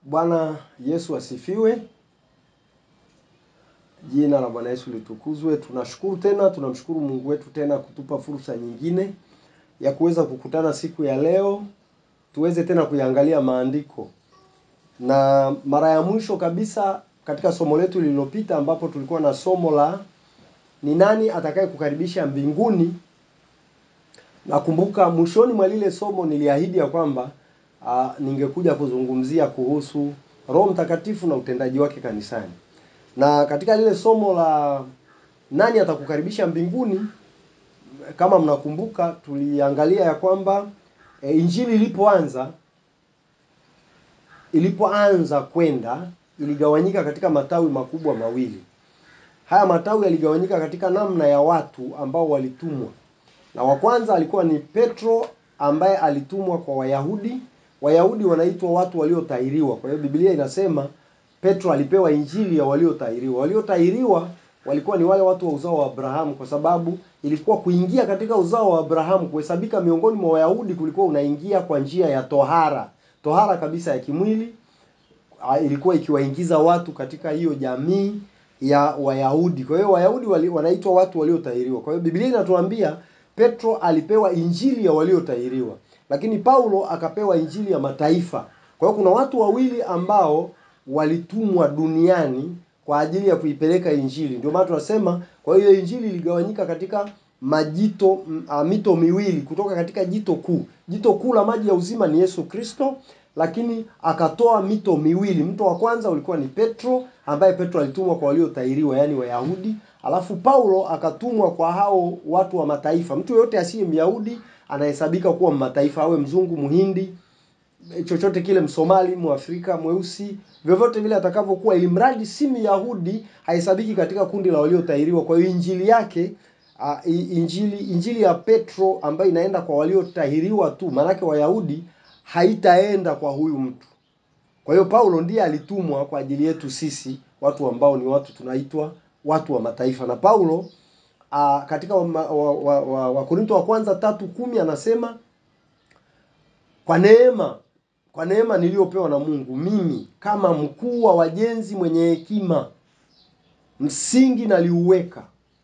Bwana Yesu asifiwe. Jina la Bwana Yesu litukuzwe. Tunamshukuru Mungu wetu tena kutupa fursa nyingine ya kuweza kukutana siku ya leo, tuweze tena kuiangalia maandiko. Na mara ya mwisho kabisa katika somo letu lililopita, ambapo tulikuwa na somo la ni nani atakaye kukaribisha mbinguni. Nakumbuka mwishoni mwa lile somo niliahidi ya kwamba ningekuja kuzungumzia kuhusu Roho Mtakatifu na utendaji wake kanisani. Na katika lile somo la nani atakukaribisha mbinguni, kama mnakumbuka, tuliangalia ya kwamba injili ilipoanza kwenda iligawanyika katika matawi makubwa mawili. Haya matawi yaligawanyika katika namna ya watu ambao walitumwa. Na wa kwanza alikuwa ni Petro, ambaye alitumwa kwa Wayahudi. Wayahudi wanaitwa watu waliotahiriwa. Kwa hiyo Biblia inasema Petro alipewa injili ya waliotahiriwa. Waliotahiriwa walikuwa ni wale watu wa uzao wa Abrahamu, kwa sababu ilikuwa kuingia katika uzao wa Abrahamu, kuhesabika miongoni mwa Wayahudi, kulikuwa unaingia kwa njia ya tohara. Tohara kabisa ya kimwili ilikuwa ikiwaingiza watu katika hiyo jamii ya Wayahudi. Kwa hiyo Wayahudi wanaitwa watu waliotahiriwa. Kwa hiyo Biblia inatuambia Petro alipewa injili ya waliotahiriwa, lakini Paulo akapewa injili ya mataifa. Kwa hiyo kuna watu wawili ambao walitumwa duniani kwa ajili ya kuipeleka injili. Ndio maana tunasema kwa hiyo injili iligawanyika katika mito miwili, kutoka katika jito kuu. Jito kuu la maji ya uzima ni Yesu Kristo, lakini akatoa mito miwili. Mto wa kwanza ulikuwa ni Petro, ambaye Petro alitumwa kwa waliotahiriwa, yani Wayahudi. Alafu Paulo akatumwa kwa hao watu wa mataifa. Mtu yote asiye Myahudi anahesabika kuwa mataifa, awe mzungu, Muhindi, chochote kile, Msomali, Mwafrika, mweusi, vyovyote vile atakavyokuwa, ili mradi si Myahudi, hahesabiki katika kundi la waliotahiriwa. Kwa hiyo injili yake, injili ya Petro ambayo inaenda kwa waliotahiriwa tu, maanake Wayahudi, haitaenda kwa huyu mtu. Kwa hiyo Paulo ndiye alitumwa kwa ajili yetu sisi, watu ambao ni watu tunaitwa watu wa mataifa. Na Paulo katika Wakorintho wa kwanza 3:10 anasema, kwa neema niliyopewa na Mungu, mimi kama mkuu wa wajenzi mwenye hekima, msingi naliuweka.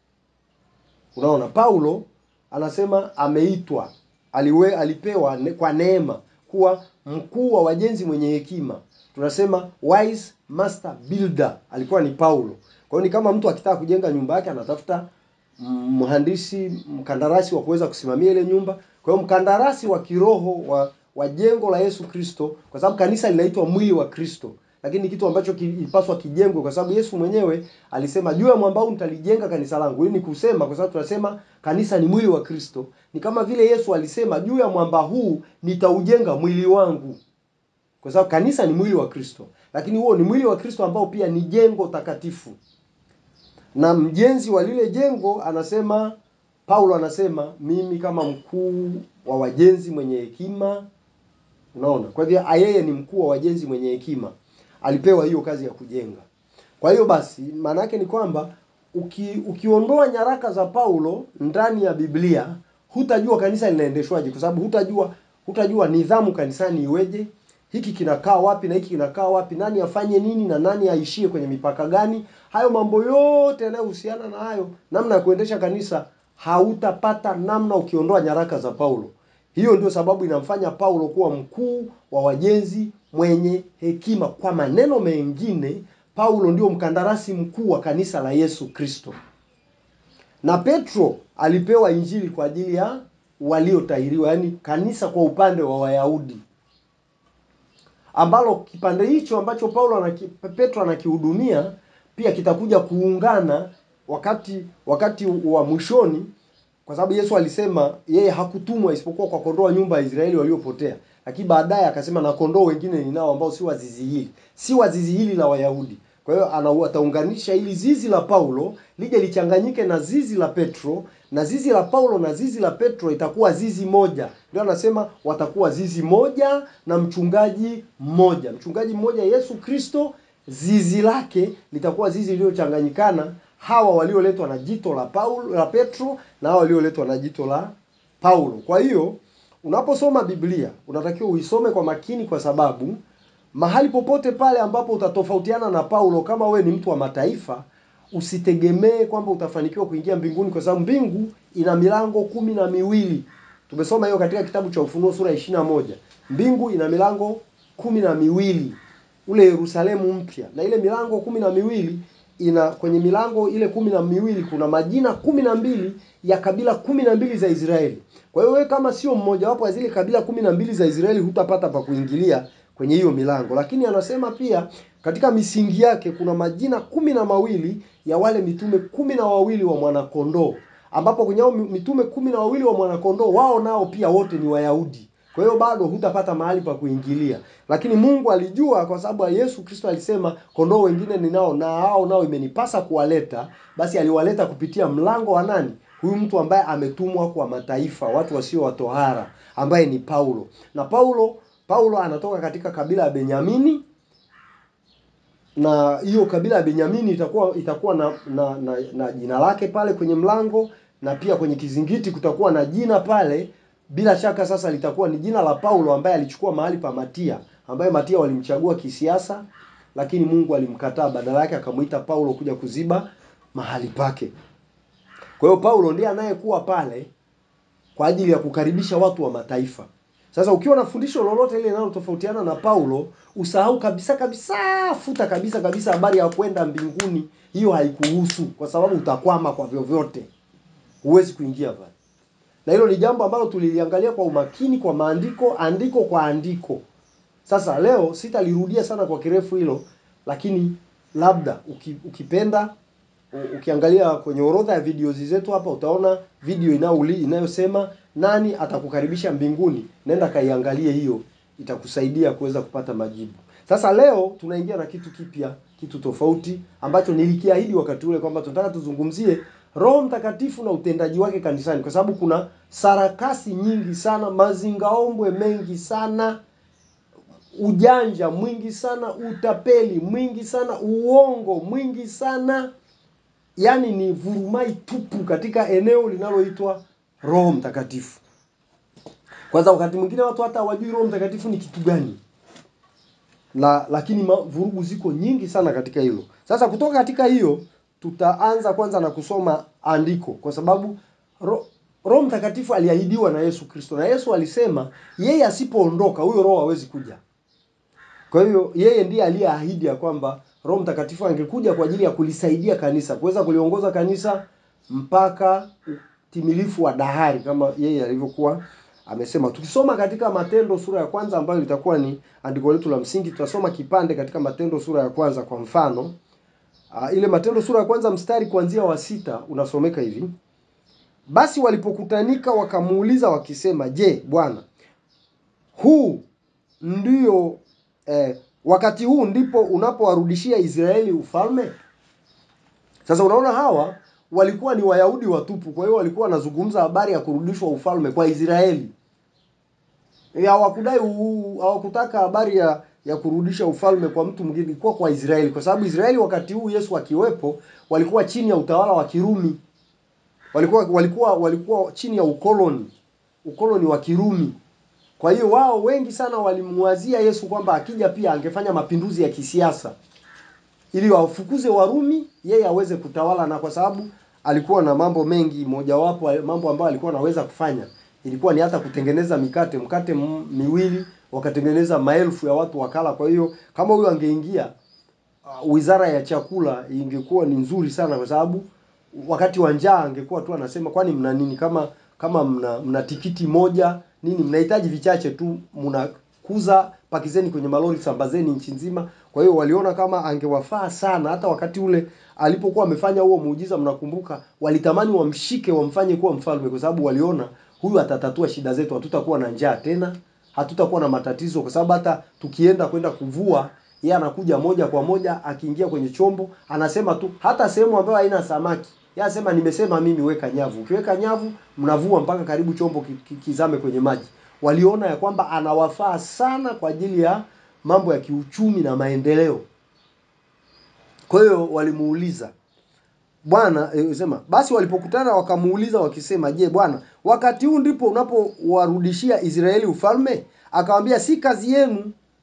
Unaona, Paulo anasema ameitwa, alipewa kwa neema kuwa mkuu wa wajenzi mwenye hekima. Tunasema wise master builder alikuwa ni Paulo. Kwa hiyo ni kama mtu akitaka kujenga nyumba yake, anatafuta mhandisi, mkandarasi wa kuweza kusimamia ile nyumba. Kwa hiyo mkandarasi wa kiroho wa jengo la Yesu Kristo, kwa sababu kanisa linaitwa mwili wa Kristo, lakini kitu ambacho kilipaswa kijengwe, kwa sababu Yesu mwenyewe alisema juu ya mwamba huu nitalijenga kanisa langu. Hii ni kusema, kwa sababu tunasema kanisa ni mwili wa Kristo, ni kama vile Yesu alisema juu ya mwamba huu nitaujenga mwili wangu. Kwa sababu kanisa ni mwili wa Kristo, lakini huo ni mwili wa Kristo ambao pia ni jengo takatifu. Na mjenzi wa lile jengo anasema, Paulo anasema, mimi kama mkuu wa wajenzi mwenye hekima. Unaona? Kwa hivyo yeye ni mkuu wa wajenzi mwenye hekima. Alipewa hiyo kazi ya kujenga. Kwa hiyo basi, maana yake ni kwamba ukiondoa nyaraka za Paulo ndani ya Biblia, hutajua kanisa linaendeshwaje, kwa sababu hutajua nidhamu kanisani iweje, hiki kinakaa wapi na hiki kinakaa wapi, nani afanye nini na nani aishie kwenye mipaka gani. Hayo mambo yote yanayohusiana na hayo, namna ya kuendesha kanisa, hautapata namna ukiondoa nyaraka za Paulo. Hiyo ndio sababu inamfanya Paulo kuwa mkuu wa wajenzi mwenye hekima. Kwa maneno mengine, Paulo ndio mkandarasi mkuu wa kanisa la Yesu Kristo. Na Petro alipewa injili kwa ajili ya waliotahiriwa, yani kanisa kwa upande wa Wayahudi, ambalo kipande hicho ambacho Petro anakihudumia pia kitakuja kuungana wakati wa mwishoni, kwa sababu Yesu alisema yeye hakutumwa isipokuwa kwa kondoo nyumba ya Israeli waliopotea. Lakini baadaye akasema na kondoo wengine ninao ambao si wa zizi hili la Wayahudi. Kwa hiyo ataunganisha ili zizi la Paulo lije lichanganyike na zizi la Petro, na zizi la Paulo na zizi la Petro itakuwa zizi moja. Ndio anasema watakuwa zizi moja na mchungaji mmoja. Mchungaji mmoja Yesu Kristo, zizi lake litakuwa zizi lililochanganyikana, hawa walioletwa na jito la Petro na hawa walioletwa na jito la Paulo. Kwa hiyo unaposoma Biblia unatakiwa uisome kwa makini, kwa sababu mahali popote pale ambapo utatofautiana na Paulo, kama we ni mtu wa mataifa, usitegemee kwamba utafanikiwa kuingia mbinguni, kwa sababu mbingu ina milango 12. Tumesoma hiyo katika kitabu cha Ufunuo sura 21. Mbingu ina milango 12, ule Yerusalemu mpya. Na ile milango 12 kwenye milango ile 12 kuna majina 12 ya kabila 12 za Israeli. Kwa hiyo wewe kama sio mmoja wapo wa zile kabila 12 za Israeli, hutapata pa kuingilia kwenye hiyo milango. Lakini anasema pia katika misingi yake kuna majina 12 ya wale mitume 12 wa mwanakondoo, ambapo kwenye mitume 12 wa mwanakondoo wao nao pia wote ni Wayahudi. Kwa hiyo bado hutapata mahali pa kuingilia. Lakini Mungu alijua, kwa sababu Yesu Kristo alisema kondoo wengine ninao na hao nao imenipasa kuwaleta, basi aliwaleta kupitia mlango wa nani? Huyu mtu ambaye ametumwa kwa mataifa, watu wasio watohara, ambaye ni Paulo. Na Paulo anatoka katika kabila ya Benyamini, na hiyo kabila ya Benyamini itakuwa na jina lake pale kwenye mlango, na pia kwenye kizingiti kutakuwa na jina pale. Bila shaka sasa litakuwa ni jina la Paulo, ambaye alichukua mahali pa Matia, ambaye Matia walimchagua kisiasa, lakini Mungu alimkataa, badala yake akamuita Paulo kuja kuziba mahali pake. Kwa hiyo Paulo ndiye anayekuwa pale kwa ajili ya kukaribisha watu wa mataifa. Sasa ukiwa na fundisho lolote ile linalotofautiana na Paulo, usahau kabisa, futa kabisa habari ya kwenda mbinguni. Hiyo haikuhusu, kwa sababu utakwama kwa vyovyote. Huwezi kuingia pale. Na hilo ni jambo ambalo tuliliangalia kwa umakini, kwa maandiko, andiko kwa andiko. Sasa leo sitalirudia sana kwa kirefu hilo, lakini labda ukipenda ukiangalia kwenye orodha ya videos zetu hapa, utaona video inayosema nani atakukaribisha mbinguni. Nenda kaiangalie hiyo, itakusaidia kuweza kupata majibu. Sasa leo tunaingia na kitu kipya, kitu tofauti ambacho nilikiahidi wakati ule kwamba tunataka tuzungumzie Roho Mtakatifu na utendaji wake kanisani, kwa sababu kuna sarakasi nyingi sana, mazingaombwe mengi sana, ujanja mwingi sana, utapeli mwingi sana, uongo mwingi sana. Yaani ni vurumai tupu katika eneo linaloitwa Roho Mtakatifu. Kwanza wakati mwingine watu hata hawajui Roho Mtakatifu ni kitu gani. Lakini vurugu ziko nyingi sana katika hilo. Sasa kutoka katika hiyo tutaanza kwanza na kusoma andiko, kwa sababu Roho Mtakatifu aliahidiwa na Yesu Kristo, na Yesu alisema yeye asipoondoka huyo Roho hawezi kuja. Kwa hiyo yeye ndiye aliyeahidi ya kwamba Roho Mtakatifu angekuja kwa ajili ya kulisaidia kanisa, kuweza kuliongoza kanisa mpaka timilifu wa dahari, kama yeye alivyokuwa amesema. Tukisoma katika Matendo sura ya kwanza, ambayo litakuwa ni andiko letu la msingi, tutasoma kipande katika Matendo sura ya kwanza. Kwa mfano, ile Matendo sura ya kwanza mstari kuanzia wa 6 unasomeka hivi: basi walipokutanika wakamuuliza wakisema, je, Bwana, huu ndio wakati huu ndipo unapowarudishia Israeli ufalme? Sasa unaona hawa walikuwa ni Wayahudi watupu, kwa hiyo walikuwa wanazungumza habari ya kurudishwa ufalme kwa Israeli. Hawakutaka habari ya kurudisha ufalme kwa mtu mwingine, ilikuwa kwa Israeli, kwa sababu Israeli wakati huu Yesu akiwepo walikuwa chini ya utawala wa Kirumi. Walikuwa chini ya ukoloni wa Kirumi. Kwa hiyo wao wengi sana walimwazia Yesu kwamba akija pia angefanya mapinduzi ya kisiasa ili wafukuze Warumi, yeye aweze kutawala. Na kwa sababu alikuwa na mambo mengi, mojawapo mambo ambayo alikuwa anaweza kufanya ilikuwa ni hata kutengeneza mkate miwili, wakatengeneza maelfu ya watu wakala. Kwa hiyo kama huyo angeingia wizara ya chakula ingekuwa ni nzuri sana, kwa sababu wakati wa njaa angekuwa tu anasema, kwani mna nini? Kama mna tikiti moja nini, mnahitaji vichache tu, mnakuza, pakizeni kwenye malori, sambazeni nchi nzima. Kwa hiyo waliona kama angewafaa sana. Hata wakati ule alipokuwa amefanya huo muujiza, mnakumbuka, walitamani wamshike wamfanye kuwa mfalme, kwa sababu waliona huyu atatatua shida zetu, hatutakuwa na njaa tena, hatutakuwa na matatizo, kwa sababu hata tukienda kwenda kuvua, yeye anakuja moja kwa moja, akiingia kwenye chombo anasema tu, hata sehemu ambayo haina samaki, yeye anasema nimesema mimi weka nyavu. Ukiweka nyavu mnavua mpaka karibu chombo kizame kwenye maji. Waliona ya kwamba anawafaa sana kwa ajili ya mambo ya kiuchumi na maendeleo. Kwa hiyo walimuuliza Bwana, sema basi walipokutana wakamuuliza wakisema, je, Bwana, wakati huu ndipo unapowarudishia Israeli ufalme? Akamwambia, si kazi yenu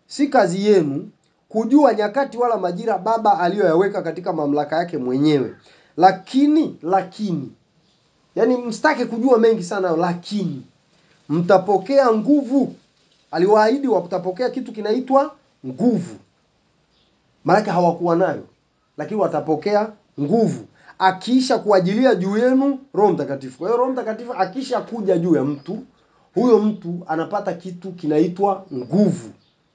si kazi yenu kujua nyakati wala majira Baba aliyoyaweka katika mamlaka yake mwenyewe. Lakini yani msitake kujua mengi sana, lakini mtapokea nguvu. Aliwaahidi watapokea kitu kinaitwa nguvu. Maana hawakuwa nayo, lakini watapokea nguvu akiisha kuajilia juu yenu Roho Mtakatifu. Kwa hiyo Roho Mtakatifu akisha kuja juu ya mtu, huyo mtu anapata kitu kinaitwa nguvu.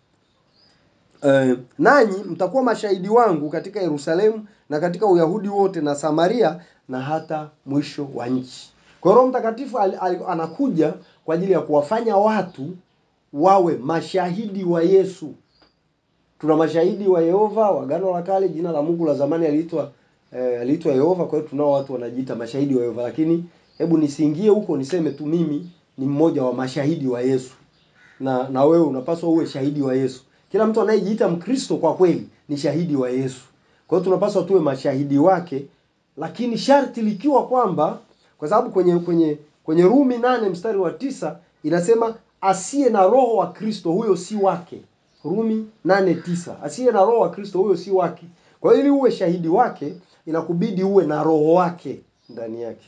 Nanyi mtakuwa mashahidi wangu katika Yerusalemu na katika Uyahudi wote na Samaria na hata mwisho wa nchi. Kwa Roho Mtakatifu anakuja kwa ajili ya kuwafanya watu wawe mashahidi wa Yesu. Tuna mashahidi wa Yehova wa Agano la Kale, jina la Mungu la zamani aliitwa Yehova. Kwa hiyo tunao watu wanajiita mashahidi wa Yehova, lakini hebu nisiingie huko, niseme tu mimi ni mmoja wa mashahidi wa Yesu. Na wewe unapaswa uwe shahidi wa Yesu. Kila mtu anayejiita Mkristo kwa kweli ni shahidi wa Yesu. Kwa hiyo tunapaswa tuwe mashahidi wake, lakini sharti likiwa kwamba, kwa sababu kwenye Rumi 8 mstari wa 9 inasema asiye na roho wa Kristo huyo si wake. Rumi 8:9, asiye na roho wa Kristo huyo si wake. Kwa hiyo ili uwe shahidi wake inakubidi uwe na roho wake ndani yake.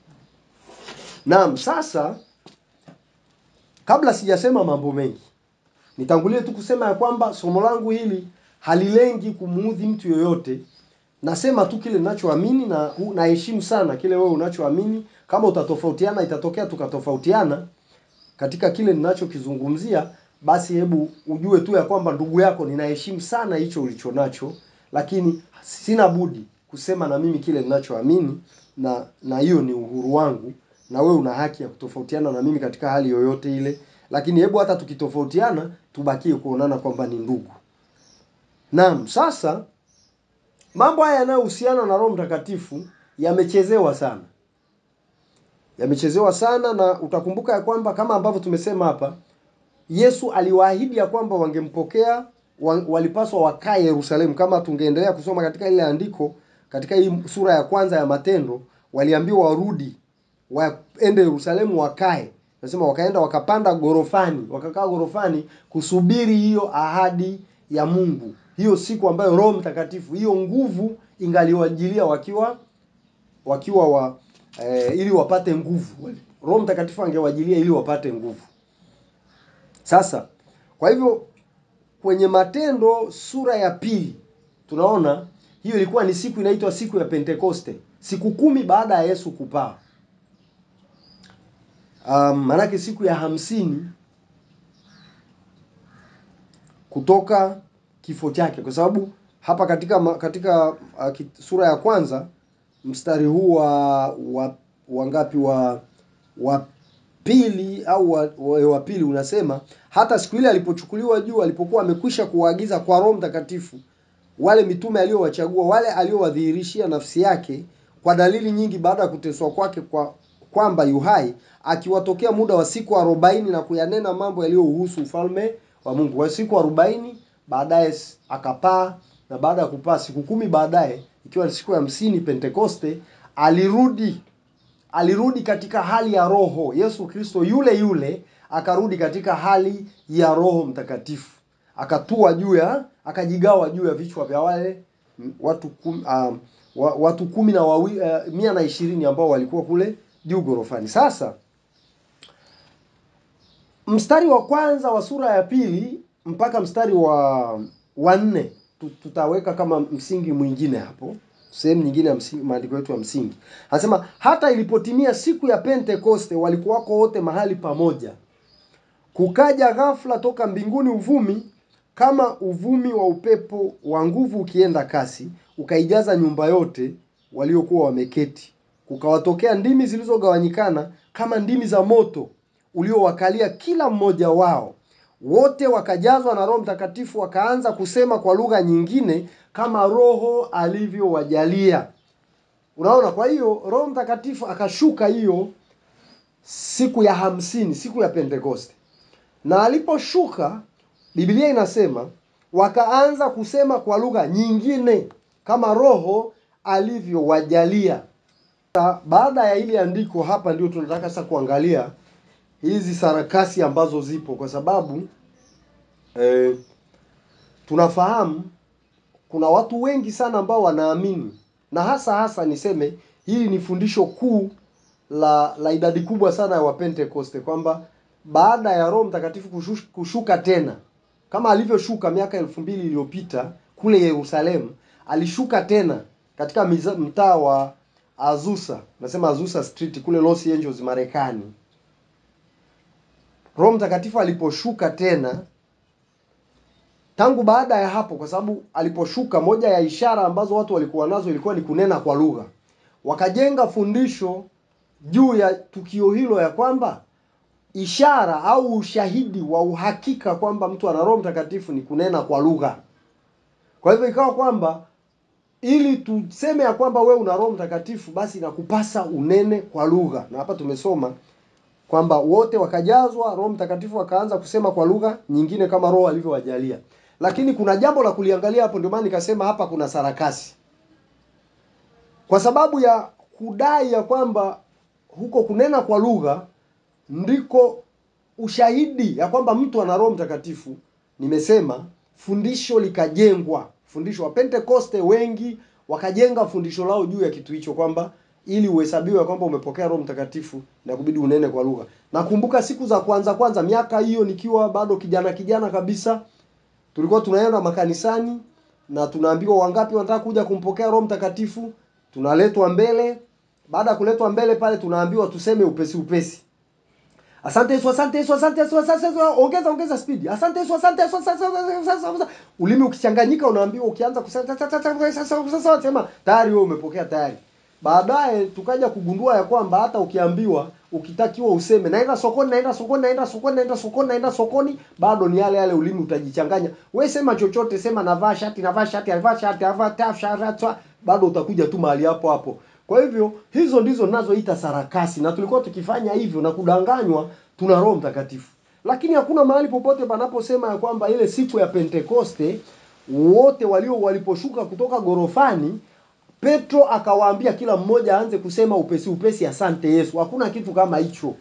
Naam, sasa kabla sijasema mambo mengi, nitangulie tu kusema ya kwamba somo langu hili halilengi kumuudhi mtu yoyote. Nasema tu kile ninachoamini na naheshimu sana kile wewe unachoamini. Kama utatofautiana, itatokea tukatofautiana katika kile ninachokizungumzia, basi hebu ujue tu ya kwamba ndugu yako ninaheshimu sana hicho ulichonacho, lakini sina budi kusema na mimi kile ninachoamini, na hiyo ni uhuru wangu, na wewe una haki ya kutofautiana na mimi katika hali yoyote ile. Lakini hebu hata tukitofautiana tubakie kuonana kwamba ni ndugu. Naam, sasa mambo haya yanayohusiana na Roho Mtakatifu yamechezewa sana. Yamechezewa sana, na utakumbuka ya kwamba kama ambavyo tumesema hapa, Yesu aliwaahidi ya kwamba wangempokea, walipaswa wakae Yerusalemu. Kama tungeendelea kusoma katika ile andiko, katika hii sura ya kwanza ya Matendo, waliambiwa warudi, waende Yerusalemu wakae. Nasema wakaenda wakapanda gorofani, wakakaa gorofani kusubiri hiyo ahadi ya Mungu. Hiyo siku ambayo Roho Mtakatifu, hiyo nguvu ingaliwajilia wakiwa ili wapate nguvu. Roho Mtakatifu angewajilia ili wapate nguvu. Sasa, kwa hivyo kwenye Matendo sura ya 2 tunaona hiyo ilikuwa ni siku inaitwa siku ya Pentekoste, siku 10 baada ya Yesu kupaa. Manake siku ya 50 kutoka kifo chake, kwa sababu hapa katika sura ya kwanza mstari huu wa ngapi wa pili au wa pili unasema, hata siku ile alipochukuliwa juu, alipokuwa amekwisha kuwaagiza kwa Roho Mtakatifu wale mitume aliowachagua, wale aliowadhihirishia nafsi yake kwa dalili nyingi baada ya kuteswa kwake, kwamba yu hai, akiwatokea muda wa siku 40 na kuyanena mambo yaliyohusu ufalme wa Mungu. Kwa siku 40 baadaye akapaa, na baada ya kupaa siku 10 baadaye, ikiwa siku ya 50 Pentekoste, alirudi katika hali ya roho. Yesu Kristo yule akarudi katika hali ya Roho Mtakatifu, akatua akajigawa juu ya vichwa vya wale watu 120 ambao walikuwa kule juu gorofani. Sasa mstari wa kwanza wa sura ya 2 mpaka mstari wa 4 tutaweka kama msingi mwingine hapo, sehemu nyingine ya maandiko yetu ya msingi. Anasema hata ilipotimia siku ya Pentekoste, walikuwako wote mahali pamoja. Kukaja ghafla toka mbinguni uvumi kama uvumi wa upepo wa nguvu ukienda kasi, ukaijaza nyumba yote waliokuwa wameketi. Kukawatokea ndimi zilizogawanyikana kama ndimi za moto uliowakalia kila mmoja wao. Wote wakajazwa na Roho Mtakatifu, wakaanza kusema kwa lugha nyingine kama Roho alivyowajalia. Unaona, kwa hiyo Roho Mtakatifu akashuka hiyo siku ya 50, siku ya Pentekoste. Na aliposhuka, Biblia inasema wakaanza kusema kwa lugha nyingine kama Roho alivyowajalia. Baada ya ile andiko hapa ndio tunataka sasa kuangalia hizi sarakasi ambazo zipo, kwa sababu tunafahamu kuna watu wengi sana ambao wanaamini, na hasa niseme hili ni fundisho kuu la idadi kubwa sana ya Wapentekoste, kwamba baada ya Roho Mtakatifu kushuka tena kama alivyoshuka miaka 2000 iliyopita kule Yerusalemu, alishuka tena katika mtaa wa Azusa, nasema Azusa Street kule Los Angeles Marekani. Roho Mtakatifu aliposhuka tena, tangu baada ya hapo, kwa sababu aliposhuka, moja ya ishara ambazo watu walikuwa nazo ilikuwa ni kunena kwa lugha. Wakajenga fundisho juu ya tukio hilo ya kwamba ishara au ushahidi wa uhakika kwamba mtu ana Roho Mtakatifu ni kunena kwa lugha. Kwa hivyo ikawa kwamba ili tuseme ya kwamba wewe una Roho Mtakatifu, basi inakupasa unene kwa lugha. Na hapa tumesoma kwamba wote wakajazwa Roho Mtakatifu wakaanza kusema kwa lugha nyingine kama Roho alivyowajalia. Lakini kuna jambo la kuliangalia hapo, ndio maana nikasema hapa kuna sarakasi. Kwa sababu ya kudai ya kwamba huko kunena kwa lugha ndiko ushahidi ya kwamba mtu ana Roho Mtakatifu, nimesema fundisho likajengwa. Fundisho wa Pentekoste wengi wakajenga fundisho lao juu ya kitu hicho, kwamba ili uhesabiwe kwamba umepokea Roho Mtakatifu na kubidi unene kwa lugha. Nakumbuka siku za kwanza miaka hiyo nikiwa bado kijana kabisa, tulikuwa tunaenda makanisani na tunaambiwa wangapi wanataka kuja kumpokea Roho Mtakatifu. Tunaletwa mbele, baada ya kuletwa mbele pale tunaambiwa tuseme upesi. Asante Yesu, asante Yesu, asante Yesu, asante Yesu, ongeza speed. Asante Yesu, asante Yesu, asante Yesu. Ulimi ukichanganyika unaambiwa ukianza kusema sema tayari wewe umepokea tayari. Baadaye tukaja kugundua ya kwamba hata ukiambiwa ukitakiwa useme naenda sokoni, bado ni yale ulimi utajichanganya. Wewe sema chochote, sema navaa shati, bado utakuja tu mahali hapo. Kwa hivyo hizo ndizo ninazoita sarakasi, na tulikuwa tukifanya hivyo na kudanganywa tuna Roho Mtakatifu. Lakini hakuna mahali popote panaposema ya kwamba ile siku ya Pentekoste wote waliposhuka kutoka gorofani, Petro akawaambia kila mmoja aanze kusema upesi asante Yesu. Hakuna kitu kama hicho.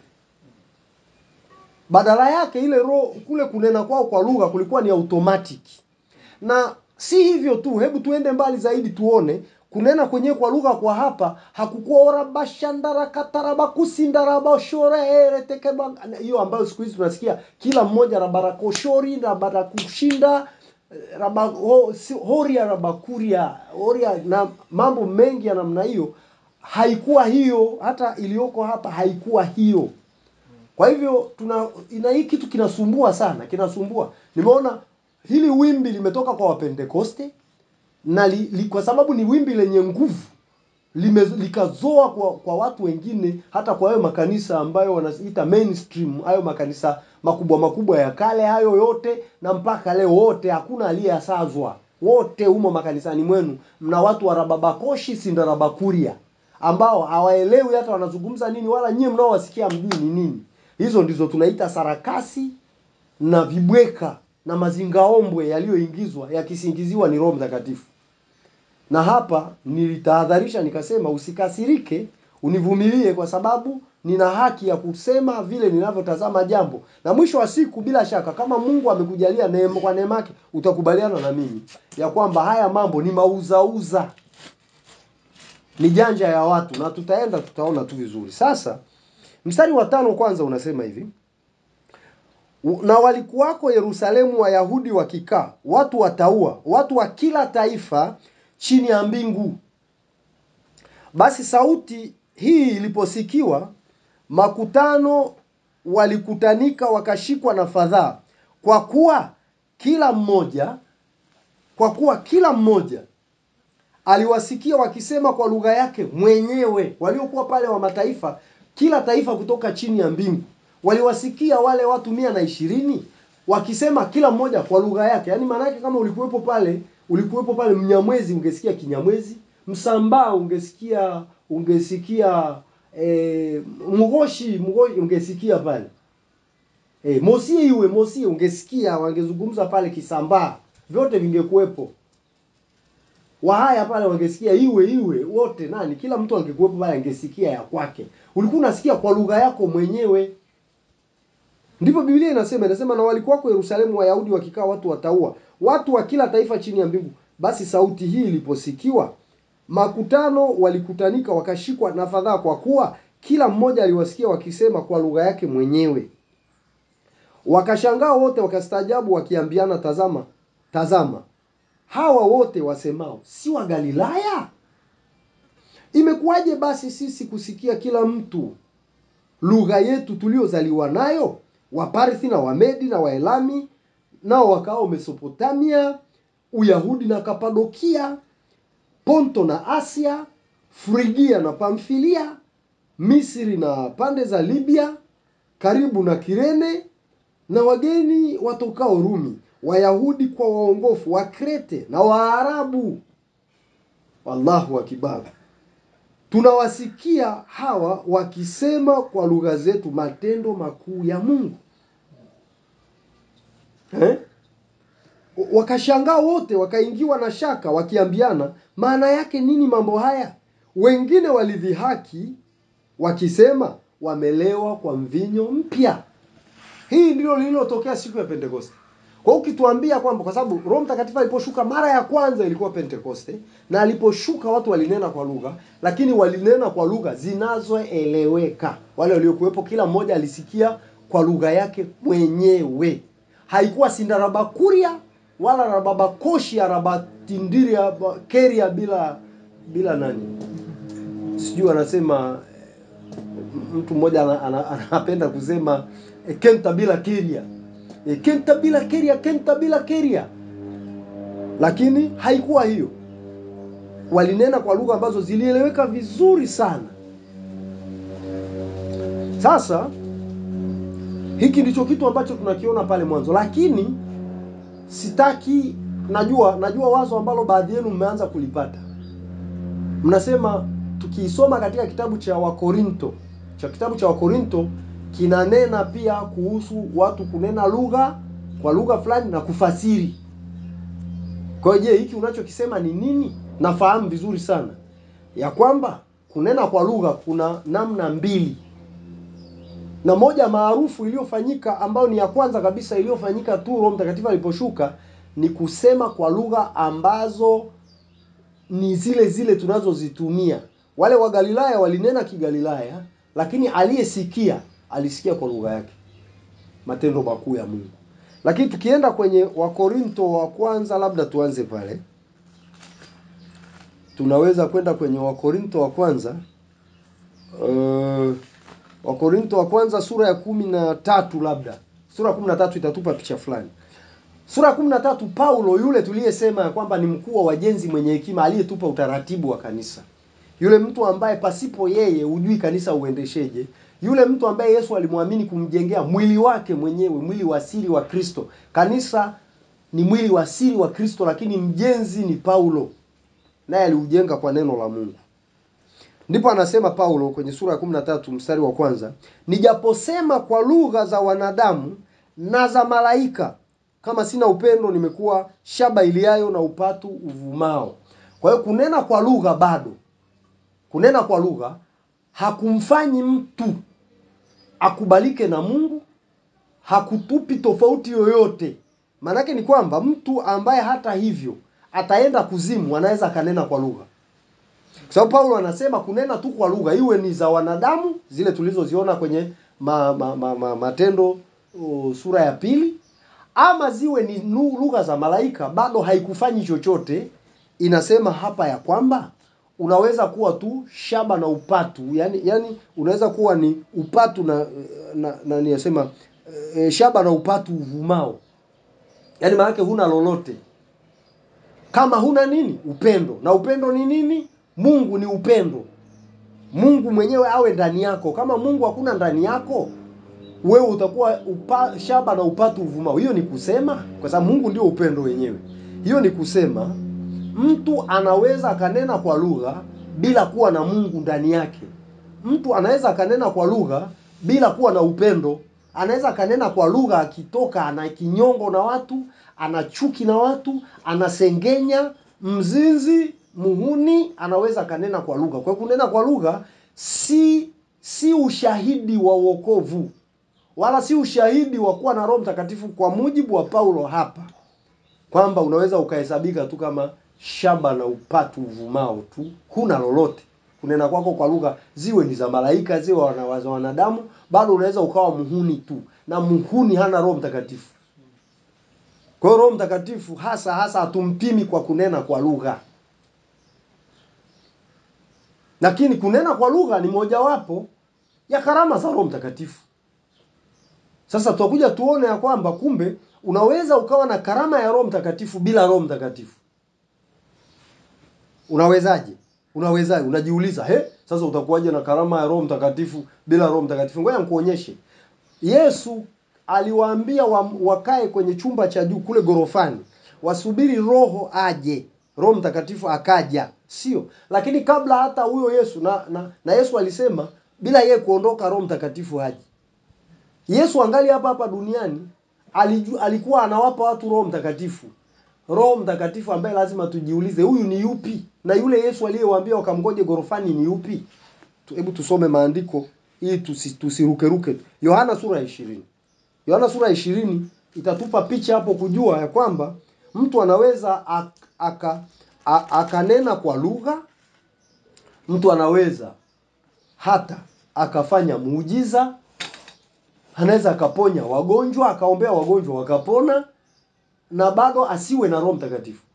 Badala yake ile roho kule kunena kwao kwa lugha kulikuwa ni automatic. Na si hivyo tu, hebu tuende mbali zaidi tuone kunena kwenye kwa lugha kwa hapa hakukuwa orabashandara katarabakusindaraba shore tekeba, hiyo ambayo siku hizi tunasikia kila mmoja rabarakoshori na barakushinda horia rabakuria horia na mambo mengi ya namna hiyo. Haikuwa hiyo, hata iliyoko hapa haikuwa hiyo. Kwa hivyo hii kitu kinasumbua sana, kinasumbua. Nimeona hili wimbi limetoka kwa Wapentekoste na kwa sababu ni wimbi lenye nguvu likazoa kwa watu wengine, hata kwa hayo makanisa ambayo wanaita mainstream, hayo makanisa makubwa ya kale hayo yote, na mpaka leo wote hakuna aliyesazwa. Wote humo makanisani mwenu mna watu wa rababakoshi sindarabakuria ambao hawaelewi hata wanazungumza nini, wala nyie mnaowasikia mjui ni nini. Hizo ndizo tunaita sarakasi na vibweka na mazingaombwe yaliyoingizwa yakisingiziwa ni Roho Mtakatifu. Na hapa nilitahadharisha nikasema usikasirike, univumilie kwa sababu nina haki ya kusema vile ninavyotazama jambo. Na mwisho wa siku bila shaka kama Mungu amekujalia neema kwa neema yake utakubaliana na mimi ya kwamba haya mambo ni mauzauza. Ni janja ya watu na tutaona tu vizuri. Sasa mstari wa 5 kwanza unasema hivi: na walikuwako Yerusalemu Wayahudi wakikaa, watu wataua, watu wa kila taifa chini ya mbingu. Basi sauti hii iliposikiwa, makutano walikutanika wakashikwa na fadhaa, kwa kuwa kila mmoja aliwasikia wakisema kwa lugha yake mwenyewe. Waliokuwa pale wa mataifa, kila taifa kutoka chini ya mbingu, waliwasikia wale watu 120 wakisema kila mmoja kwa lugha yake. Yaani maana yake kama ulikuwepo pale Mnyamwezi ungesikia Kinyamwezi, Msambaa ungesikia Mgoshi ungesikia pale. Mosie ungesikia wangezungumza pale Kisambaa, vyote vingekuwepo. Wahaya pale wangesikia iwe wote nani, kila mtu angekuwepo pale angesikia ya kwake. Ulikuwa unasikia kwa lugha yako mwenyewe. Ndipo Biblia inasema na walikuwa kwa Yerusalemu Wayahudi wakikaa, watu wataua, watu wa kila taifa chini ya mbingu. Basi sauti hii iliposikiwa, makutano walikutanika, wakashikwa na fadhaa, kwa kuwa kila mmoja aliwasikia wakisema kwa lugha yake mwenyewe. Wakashangaa wote, wakastaajabu, wakiambiana, tazama, hawa wote wasemao si wa Galilaya? Imekuwaje basi sisi kusikia kila mtu lugha yetu tuliozaliwa nayo? Waparthi na Wamedi na Waelami nao wakao Mesopotamia, Uyahudi na Kapadokia, Ponto na Asia, Frigia na Pamfilia, Misri na pande za Libya, karibu na Kirene, na wageni watokao Rumi, Wayahudi kwa waongofu, Wakrete na Waarabu. Wallahu akbar. Tunawasikia hawa wakisema kwa lugha zetu matendo makuu ya Mungu. Wakashangaa wote, wakaingiwa na shaka, wakiambiana, maana yake nini mambo haya? Wengine walidhihaki wakisema, wamelewa kwa mvinyo mpya. Hii ndilo lililotokea siku ya Pentekoste. Kwa ukituambia kwamba kwa sababu Roho Mtakatifu aliposhuka mara ya kwanza ilikuwa Pentekoste, na aliposhuka watu walinena kwa lugha, lakini walinena kwa lugha zinazoeleweka. Wale waliokuwepo kila mmoja alisikia kwa lugha yake mwenyewe. Haikuwa Sindarabakuria wala Rababakoshia, Rabatindiria, Keria bila nani. Sijui anasema mtu mmoja anapenda kusema kenta bila Keria. Kenta bila Keria. Lakini haikuwa hiyo. Walinena kwa lugha ambazo zilieleweka vizuri sana. Sasa hiki ndicho kitu ambacho tunakiona pale mwanzo, lakini sitaki, najua wazo ambalo baadhi yenu mmeanza kulipata. Mnasema tukiisoma katika kitabu cha Wakorinto kinanena pia kuhusu watu kunena lugha kwa lugha fulani na kufasiri. Kwa hiyo hiki unachokisema ni nini? Nafahamu vizuri sana ya kwamba kunena kwa lugha kuna namna mbili. Na moja maarufu iliyofanyika, ambayo ni ya kwanza kabisa iliyofanyika tu Roho Mtakatifu aliposhuka, ni kusema kwa lugha ambazo ni zile tunazozitumia. Wale wa Galilaya walinena Kigalilaya, lakini aliyesikia alisikia kwa lugha yake matendo makuu ya Mungu. Lakini tukienda kwenye Wakorinto wa kwanza, labda tuanze pale. Tunaweza kwenda kwenye Wakorinto wa kwanza. Wakorinto wa kwanza sura ya 13 labda. Sura ya 13 itatupa picha fulani. Sura ya 13, Paulo yule tuliyesema ya kwamba ni mkuu wa wajenzi mwenye hekima, aliyetupa utaratibu wa kanisa. Yule mtu ambaye pasipo yeye hujui kanisa uendesheje. Yule mtu ambaye Yesu alimwamini kumjengea mwili wake mwenyewe, mwili wa siri wa Kristo. Kanisa ni mwili wa siri wa Kristo, lakini mjenzi ni Paulo. Naye aliujenga kwa neno la Mungu. Ndipo anasema Paulo kwenye sura ya 13 mstari wa kwanza, nijaposema kwa lugha za wanadamu na za malaika, kama sina upendo nimekuwa shaba iliayo na upatu uvumao. Kwa hiyo kunena kwa lugha bado. Kunena kwa lugha hakumfanyi mtu akubalike na Mungu, hakutupi tofauti yoyote. Maanake ni kwamba mtu ambaye hata hivyo ataenda kuzimu anaweza kanena kwa lugha. Kwa sababu Paulo anasema kunena tu kwa lugha, iwe ni za wanadamu zile tulizoziona kwenye Matendo sura ya 2, ama ziwe ni lugha za malaika, bado haikufanyi chochote. Inasema hapa ya kwamba unaweza kuwa tu shaba na upatu, yani unaweza kuwa ni upatu na niyasema shaba na upatu uvumao. Yani maana yake huna lolote kama huna nini? Upendo. Na upendo ni nini? Mungu ni upendo. Mungu mwenyewe awe ndani yako. Kama Mungu hakuna ndani yako, wewe utakuwa shaba na upatu uvumao. Hiyo ni kusema, kwa sababu Mungu ndio upendo wenyewe. Hiyo ni kusema mtu anaweza akanena kwa lugha bila kuwa na Mungu ndani yake. Mtu anaweza akanena kwa lugha bila kuwa na upendo. Anaweza akanena kwa lugha akitoka ana kinyongo na watu, ana chuki na watu, anasengenya, mzinzi, muhuni, anaweza akanena kwa lugha. Kwa kunena kwa lugha si ushahidi wa wokovu, wala si ushahidi wa kuwa na Roho Mtakatifu kwa mujibu wa Paulo hapa. kwamba unaweza ukahesabika tu kama shamba na upatu uvumao tu, huna lolote. Kunena kwako kwa lugha ziwe ni za malaika, ziwe wanawaza wanadamu, bado unaweza ukawa muhuni tu, na muhuni hana Roho Mtakatifu. Kwa hiyo Roho Mtakatifu hasa hatumpimi kwa kunena kwa lugha. Lakini kunena kwa lugha ni mojawapo ya karama za Roho Mtakatifu. Sasa tutakuja tuone ya kwamba kumbe unaweza ukawa na karama ya Roho Mtakatifu bila Roho Mtakatifu. Unawezaje? Unajiuliza, sasa utakuwaje na karama ya Roho Mtakatifu bila Roho Mtakatifu? Ngoja nikuonyeshe. Yesu aliwaambia wakae kwenye chumba cha juu kule gorofani, wasubiri Roho aje. Roho Mtakatifu akaja, sio? Lakini kabla hata huyo Yesu na Yesu alisema bila yeye kuondoka Roho Mtakatifu haji. Yesu angali hapa duniani alikuwa anawapa watu Roho Mtakatifu. Roho Mtakatifu ambaye lazima tujiulize huyu ni yupi? Na yule Yesu aliyewaambia wakamgoje gorofani ni yupi? Hebu tusome maandiko ili tusirukeruke. Yohana sura ya 20. Yohana sura ya 20 itatupa picha hapo kujua ya kwamba mtu anaweza akanena kwa lugha, mtu anaweza hata akafanya muujiza, anaweza akaponya wagonjwa, akaombea wagonjwa wakapona, na bado asiwe na Roho Mtakatifu.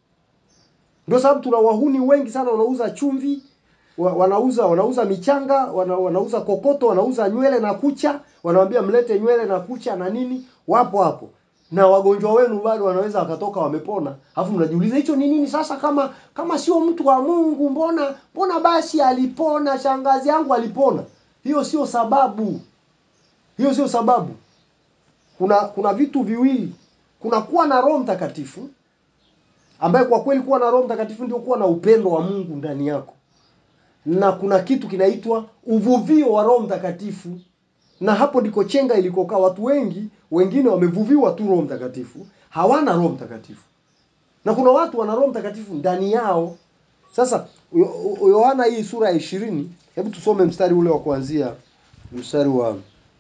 Ndio sababu tuna wahuni wengi sana wanauza chumvi, wanauza michanga, wanauza kokoto, wanauza nywele na kucha, wanawaambia mlete nywele na kucha na nini, wapo hapo. Na wagonjwa wenu bado wanaweza wakatoka wamepona. Alafu mnajiuliza hicho ni nini sasa kama sio mtu wa Mungu, mbona basi alipona, shangazi yangu alipona? Hiyo sio sababu. Hiyo sio sababu. Kuna vitu viwili. Kuna kuwa na Roho Mtakatifu, ambaye kwa kweli kuwa na Roho Mtakatifu ndio kuwa na upendo wa Mungu ndani yako. Na kuna kitu kinaitwa uvuvio wa Roho Mtakatifu. Na hapo ndiko chenga ilikokaa. Watu wengine wamevuviwa tu Roho Mtakatifu, hawana Roho Mtakatifu. Na kuna watu wana Roho Mtakatifu ndani yao. Sasa Yohana hii sura ya 20, hebu tusome mstari ule wa kuanzia mstari wa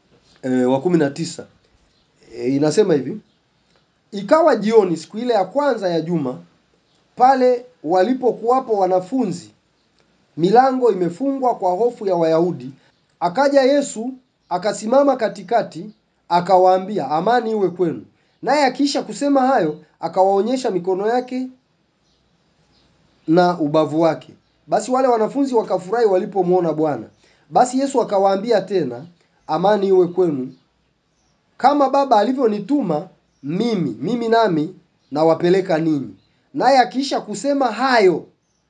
19. Inasema hivi: ikawa jioni siku ile ya kwanza ya juma, pale walipokuwapo wanafunzi, milango imefungwa kwa hofu ya Wayahudi, akaja Yesu akasimama katikati, akawaambia, amani iwe kwenu. Naye akiisha kusema hayo, akawaonyesha mikono yake na ubavu wake. Basi wale wanafunzi wakafurahi walipomwona Bwana. Basi Yesu akawaambia tena, amani iwe kwenu. Kama Baba alivyonituma mimi nami nawapeleka ninyi. Naye akiisha kusema hayo,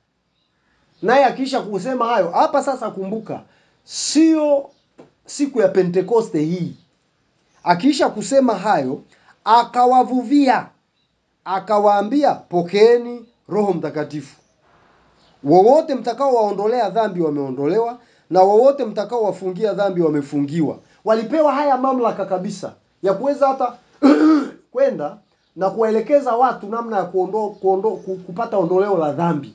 hapa sasa kumbuka, sio siku ya Pentekoste hii. Akiisha kusema hayo, akawavuvia, akawaambia, pokeeni Roho Mtakatifu. Wowote mtakao waondolea dhambi wameondolewa, na wowote mtakao wafungia dhambi wamefungiwa. Walipewa haya mamlaka kabisa ya kuweza hata kwenda na kuelekeza watu namna ya kupata ondoleo la dhambi.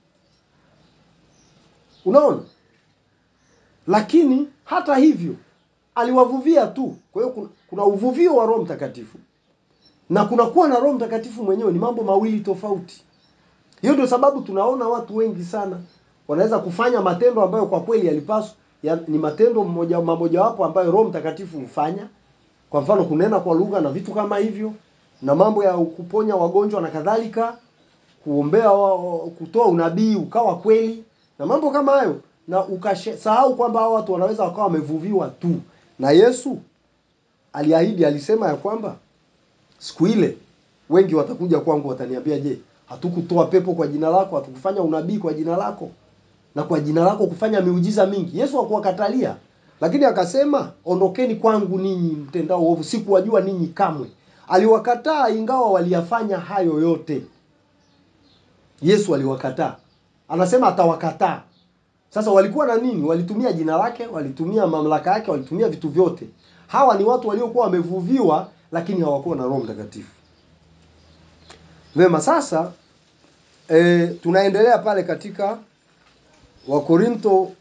Unaona? Lakini hata hivyo aliwavuvia tu. Kwa hiyo kuna uvuvio wa Roho Mtakatifu na kuna kuwa na Roho Mtakatifu mwenyewe, ni mambo mawili tofauti. Hiyo ndio sababu tunaona watu wengi sana wanaweza kufanya matendo ambayo kwa kweli yalipaswa ni matendo mmojawapo ambayo Roho Mtakatifu hufanya. Kwa mfano kunena kwa lugha na vitu kama hivyo, na mambo ya kuponya wagonjwa na kadhalika, kuombea, kutoa unabii ukawa kweli, na mambo kama hayo, na ukasahau kwamba hao watu wanaweza wakawa wamevuviwa tu. Na Yesu aliahidi, alisema ya kwamba siku ile wengi watakuja kwangu wataniambia, je, hatukutoa pepo kwa jina lako, hatukufanya unabii kwa jina lako, na kwa jina lako kufanya miujiza mingi? Yesu hakuwakatalia, lakini akasema, ondokeni kwangu ninyi mtendao uovu, sikuwajua ninyi kamwe. Aliwakataa ingawa waliyafanya hayo yote. Yesu aliwakataa. Anasema atawakataa. Sasa walikuwa na nini? Walitumia jina lake, walitumia mamlaka yake, walitumia vitu vyote. Hawa ni watu waliokuwa wamevuviwa lakini hawakuwa na Roho Mtakatifu. Vema, sasa tunaendelea pale katika Wakorinto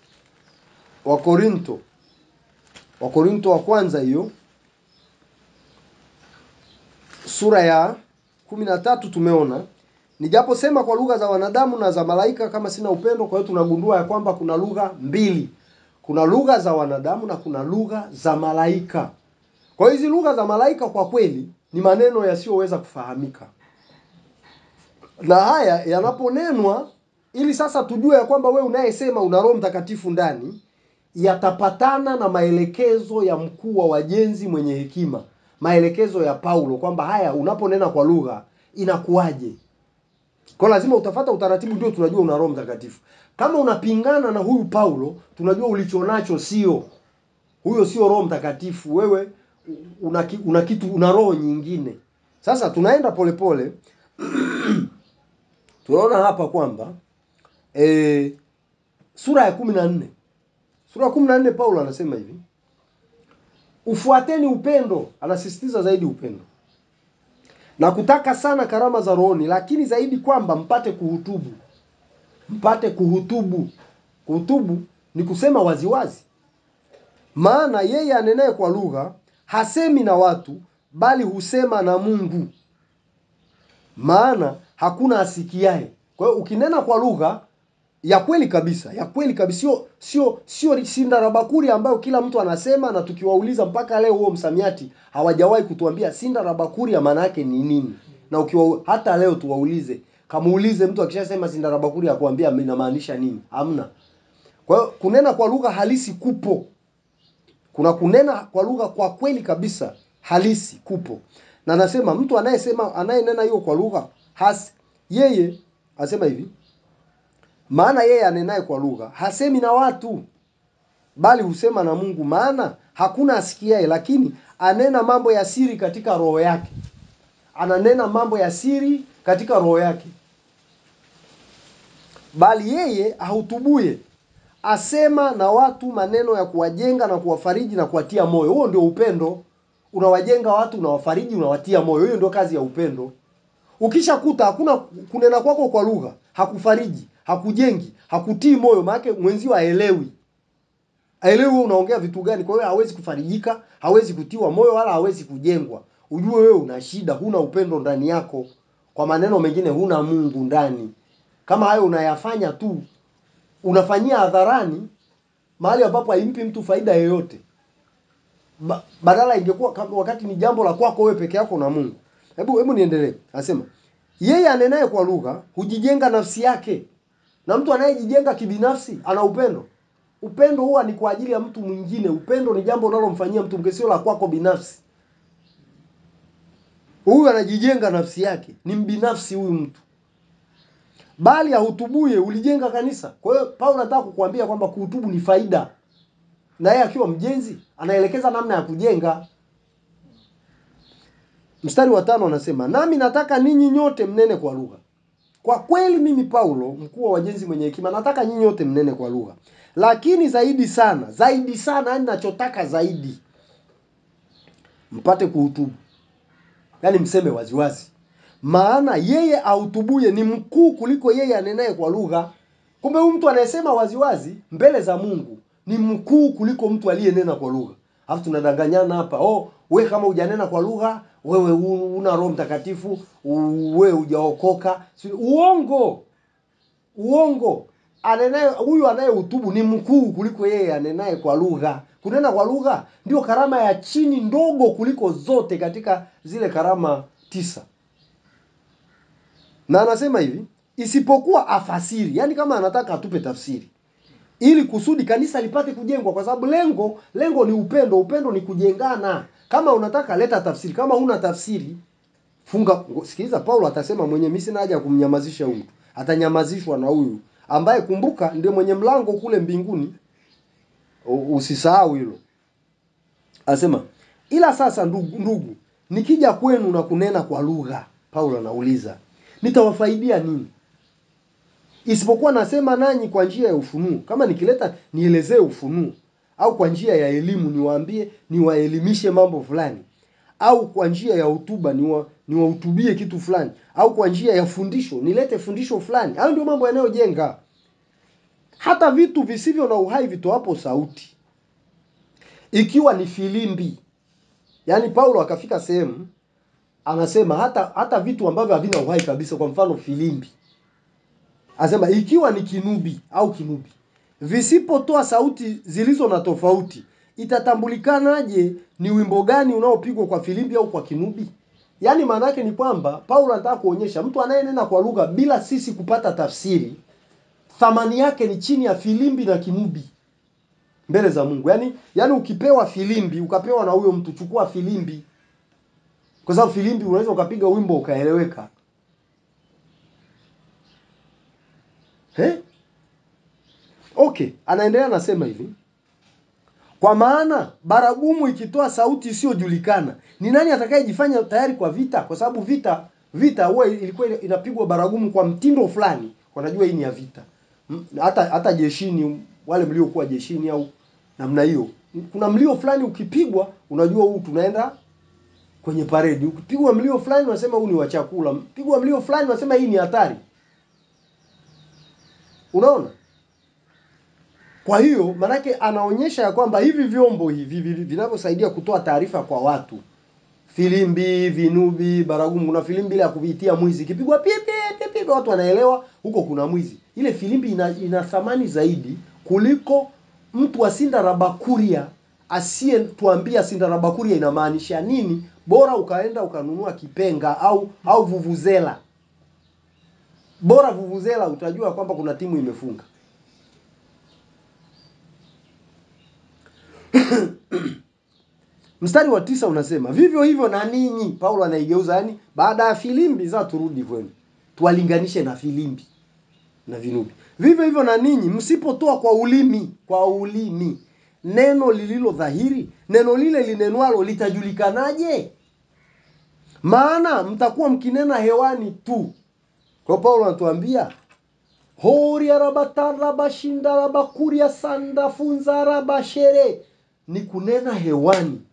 wa kwanza, hiyo sura ya 13 tumeona nijaposema kwa lugha za wanadamu na za malaika kama sina upendo. Kwa hiyo tunagundua ya kwamba kuna lugha mbili. Kuna lugha za wanadamu na kuna lugha za malaika. Kwa hiyo hizi lugha za malaika kwa kweli ni maneno yasiyoweza kufahamika. Na haya yanaponenwa ili sasa tujue ya kwamba wewe unayesema una Roho Mtakatifu ndani, yatapatana na maelekezo ya mkuu wa wajenzi mwenye hekima. Maelekezo ya Paulo kwamba haya unaponena kwa lugha inakuaje. Kwa lazima utafuata utaratibu ndio tunajua una Roho Mtakatifu. Kama unapingana na huyu Paulo, tunajua ulichonacho sio. Huyo sio Roho Mtakatifu, wewe una kitu, una roho nyingine. Sasa tunaenda polepole. Tunaona hapa kwamba sura ya 14. Sura ya 14 Paulo anasema hivi. Ufuateni upendo, anasisitiza zaidi upendo. Na kutaka sana karama za rohoni, lakini zaidi kwamba mpate kuhutubu. Mpate kuhutubu. Kuhutubu ni kusema waziwazi. Maana yeye anenaye kwa lugha hasemi na watu, bali husema na Mungu. Maana hakuna asikiaye. Kwa hiyo ukinena kwa lugha ya kweli kabisa, sio sindarabakuri ambayo kila mtu anasema, na tukiwauliza mpaka leo huo msamiati hawajawahi kutuambia sindarabakuri ya maana yake ni nini. Na hata leo tuwaulize, kamuulize mtu akishasema sindarabakuri akwambia inamaanisha nini? Hamna. Kwa hiyo kunena kwa lugha halisi kupo. Kuna kunena kwa lugha kwa kweli kabisa halisi kupo. Na anasema mtu anayenena hiyo kwa lugha yeye asema hivi. Maana yeye anenaye kwa lugha hasemi na watu, bali husema na Mungu. Maana hakuna asikiaye, lakini anena mambo ya siri katika roho yake. Ananena mambo ya siri katika roho yake. Bali yeye ahutubuye asema na watu maneno ya kuwajenga na kuwafariji na kuwatia moyo. Huo ndio upendo. Unawajenga watu, unawafariji, unawatia moyo. Hiyo ndio kazi ya upendo. Ukishakuta hakuna kunena kwako kwa lugha, hakufariji, hakujengi, hakutii moyo, maana mwenzio haelewi. Haelewi wewe unaongea vitu gani. Kwa hiyo hawezi kufarijika, hawezi kutiwa moyo, wala hawezi kujengwa. Ujue wewe una shida, huna upendo ndani yako. Kwa maneno mengine huna Mungu ndani. Kama hayo unayafanya tu, unafanyia hadharani, mahali ambapo haimpi mtu faida yoyote. Badala ingekuwa wakati ni jambo la kwako wewe peke yako na Mungu. Hebu niendelee. Anasema yeye anenaye kwa lugha hujijenga nafsi yake. Na mtu anayejijenga kibinafsi ana upendo. Upendo huwa ni kwa ajili ya mtu mwingine. Upendo ni jambo unalomfanyia mtu mwingine, sio la kwako binafsi. Huyu anajijenga nafsi yake, ni mbinafsi huyu mtu. Bali ahutubuye ulijenga kanisa. Kwa hiyo Paulo anataka kukuambia kwamba kuhutubu ni faida. Na yeye akiwa mjenzi anaelekeza namna ya kujenga. Mstari wa 5 anasema, nami nataka ninyi nyote mnene kwa lugha. Kwa kweli mimi Paulo, mkuu wa wajenzi mwenye hekima, nataka nyinyi nyote mnene kwa lugha. Lakini zaidi sana, yani ninachotaka zaidi, mpate kuhutubu. Yaani mseme waziwazi. Maana yeye ahutubuye ni mkuu kuliko yeye anenaye kwa lugha. Kumbe huyu mtu anayesema waziwazi mbele za Mungu ni mkuu kuliko mtu aliyenena kwa lugha. Alafu tunadanganyana hapa. Wewe kama hujanena kwa lugha, wewe una Roho Mtakatifu, wewe hujaokoka. Uongo. Huyu anayehutubu ni mkuu kuliko yeye anenaye kwa lugha. Kunena kwa lugha ndio karama ya chini ndogo kuliko zote katika zile karama 9. Na anasema hivi, isipokuwa afasiri, yani kama anataka atupe tafsiri, ili kusudi kanisa lipate kujengwa, kwa sababu lengo ni upendo. Upendo ni kujengana. Kama unataka leta tafsiri, kama huna tafsiri funga. Sikiliza, Paulo atasema mwenye, mimi sina haja kumnyamazisha huyu, atanyamazishwa na huyu ambaye, kumbuka, ndio mwenye mlango kule mbinguni. Usisahau hilo. Anasema, ila sasa ndugu, nikija kwenu na kunena kwa lugha, Paulo anauliza, nitawafaidia nini? Isipokuwa nasema nanyi kwa njia ya ufunuo. Kama nikileta nielezee ufunuo, au kwa njia ya elimu niwaelimishe mambo fulani, au kwa njia ya hotuba niwahutubie kitu fulani, au kwa njia ya fundisho nilete fundisho fulani. Hayo ndio mambo yanayojenga. Hata vitu visivyo na uhai vitoapo sauti, ikiwa ni filimbi. Yaani Paulo akafika sehemu anasema hata vitu ambavyo havina uhai kabisa, kwa mfano filimbi. Anasema ikiwa ni kinubi au kinubi visipotoa sauti zilizo na tofauti, itatambulikanaje ni wimbo gani unaopigwa kwa filimbi au kwa kinubi? Yaani maana yake ni kwamba Paulo anataka kuonyesha mtu anayenena kwa lugha bila sisi kupata tafsiri, thamani yake ni chini ya filimbi na kinubi mbele za Mungu. Yaani ukipewa filimbi, ukapewa na huyo mtu, chukua filimbi. Kwa sababu filimbi unaweza ukapiga wimbo ukaeleweka. Okay, anaendelea anasema hivi. Kwa maana baragumu ikitoa sauti isiyojulikana, ni nani atakayejifanya tayari kwa vita? Kwa sababu vita huwa ilikuwa inapigwa baragumu kwa mtindo fulani. Wanajua hii ni ya vita. Hata jeshini, wale mliokuwa jeshini au namna hiyo, kuna mlio fulani ukipigwa unajua huu tunaenda kwenye paredi. Ukipigwa mlio fulani unasema huu ni wa chakula. Ukipigwa mlio fulani unasema hii ni hatari. Unaona? Kwa hiyo manake anaonyesha ya kwamba hivi vyombo hivi vinavyosaidia kutoa taarifa kwa watu, filimbi, vinubi, baragumu, kuna filimbi ile ya kuvitia mwizi, ikipigwa pipi watu wanaelewa huko kuna mwizi. Ile filimbi ina thamani zaidi kuliko mtu wa Sindarabakuria asiyetuambia Sindarabakuria inamaanisha nini. Bora ukaenda ukanunua kipenga au vuvuzela. Bora vuvuzela, utajua kwamba kuna timu imefunga. Mstari wa 9 unasema, vivyo hivyo na ninyi. Paulo anaigeuza, yani baada ya filimbi za turudi kwenu, tuwalinganishe na filimbi na vinubi. Vivyo hivyo na ninyi msipotoa kwa ulimi neno lililo dhahiri, neno lile linenwalo litajulikanaje? Maana mtakuwa mkinena hewani tu. Kwa Paulo anatuambia, hori arabatara bashinda rabakuria sanda funza rabashere, ni kunena hewani,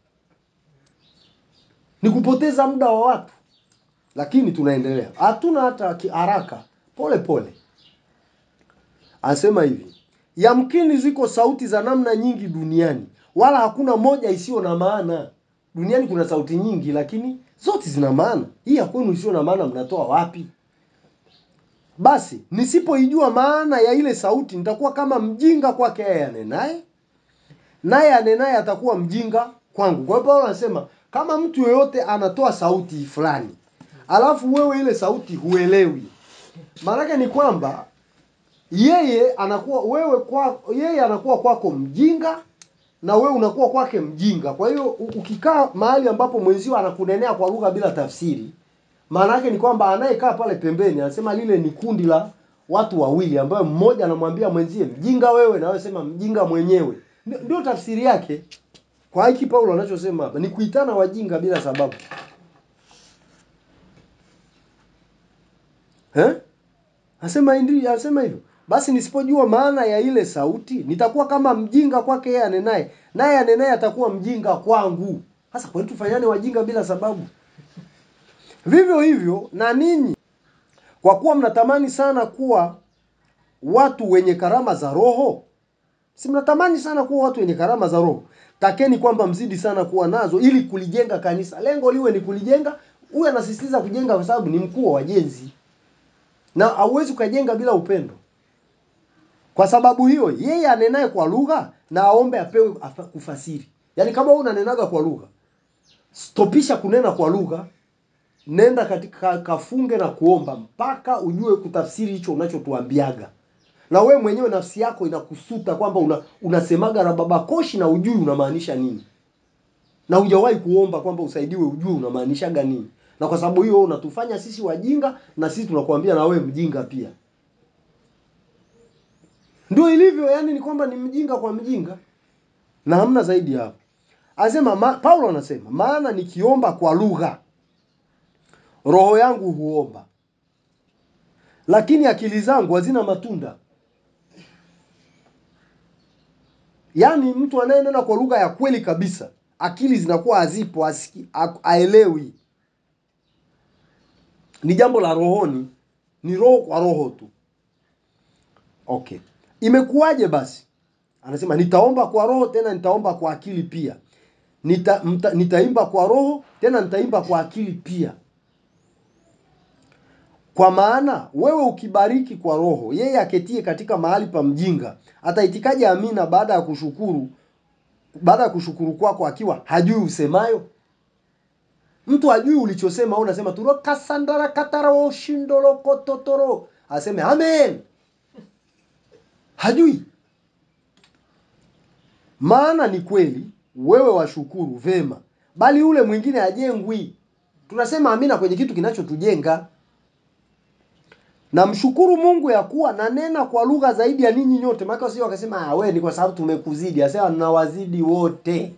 ni kupoteza muda wa watu. Lakini tunaendelea, hatuna hata haraka, pole pole. Anasema hivi, yamkini ziko sauti za namna nyingi duniani, wala hakuna moja isiyo na maana. Duniani kuna sauti nyingi, lakini zote zina maana. Hii ya kwenu isiyo na maana mnatoa wapi? Basi nisipoijua maana ya ile sauti, nitakuwa kama mjinga kwake yeye anenaye, naye anenaye atakuwa mjinga kwangu. Kwa hiyo Paulo anasema kama mtu yeyote anatoa sauti fulani, alafu wewe ile sauti huelewi, maana ni kwamba yeye anakuwa kwako mjinga na wewe unakuwa kwake mjinga. Kwa hiyo ukikaa mahali ambapo mwenzio anakunenea kwa lugha bila tafsiri, maana yake ni kwamba anayekaa pale pembeni anasema lile ni kundi la watu wawili, ambao mmoja anamwambia mwenzie mjinga wewe, na wewe sema mjinga mwenyewe. Ndio tafsiri yake. Kwa hiki Paulo anachosema hapa ni kuitana wajinga bila sababu. Anasema hivyo. Basi nisipojua maana ya ile sauti, nitakuwa kama mjinga kwake yeye anenaye, naye anenaye atakuwa mjinga kwangu. Sasa kwa nini tufanyane wajinga bila sababu? Vivyo hivyo na ninyi, kwa kuwa mnatamani sana kuwa watu wenye karama za roho. Si mnatamani sana kuwa watu wenye karama za roho? Takeni kwamba mzidi sana kuwa nazo, ili kulijenga kanisa. Lengo liwe ni kulijenga. Huyu anasisitiza kujenga kwa sababu ni mkuu wa wajenzi. Na hauwezi kujenga bila upendo. Kwa sababu hiyo, yeye anenaye kwa lugha na aombe apewe kufasiri. Yaani kama wewe unanenaga kwa lugha, stopisha kunena kwa lugha, nenda katika kafunge na kuomba mpaka ujue kutafsiri hicho unachotuambiaga. Na wewe mwenyewe nafsi yako inakusuta kwamba unasemaga rababakoshi na ujui unamaanisha nini. Na hujawahi kuomba kwamba usaidiwe ujue unamaanishaga nini. Na kwa sababu hiyo unatufanya sisi wajinga, na sisi tunakuambia na wewe mjinga pia. Ndio ilivyo, yani ni kwamba ni mjinga kwa mjinga. Na hamna zaidi hapo. Paulo anasema, maana nikiomba kwa lugha, roho yangu huomba, lakini akili zangu hazina matunda. Yaani mtu anayenena kwa lugha ya kweli kabisa, akili zinakuwa hazipo, haelewi. Ni jambo la rohoni, ni roho kwa roho tu. Okay. Imekuwaje basi? Anasema nitaomba kwa roho, tena nitaomba kwa akili pia. Nitaimba kwa roho, tena nitaimba kwa akili pia. Kwa maana wewe ukibariki kwa roho, yeye aketie katika mahali pa mjinga ataitikaje amina baada ya kushukuru kwako akiwa hajui usemayo? Mtu hajui ulichosema, au unasema tu kasandara kataro shindolo kototoro, aseme amen. Hajui. Maana ni kweli wewe washukuru vema, bali ule mwingine hajengwi. Tunasema amina kwenye kitu kinachotujenga. Na mshukuru Mungu ya kuwa na nena kwa lugha zaidi ya ninyi nyote. Maana wasio wakasema wewe ni kwa sababu tumekuzidi. Asema ninawazidi wote.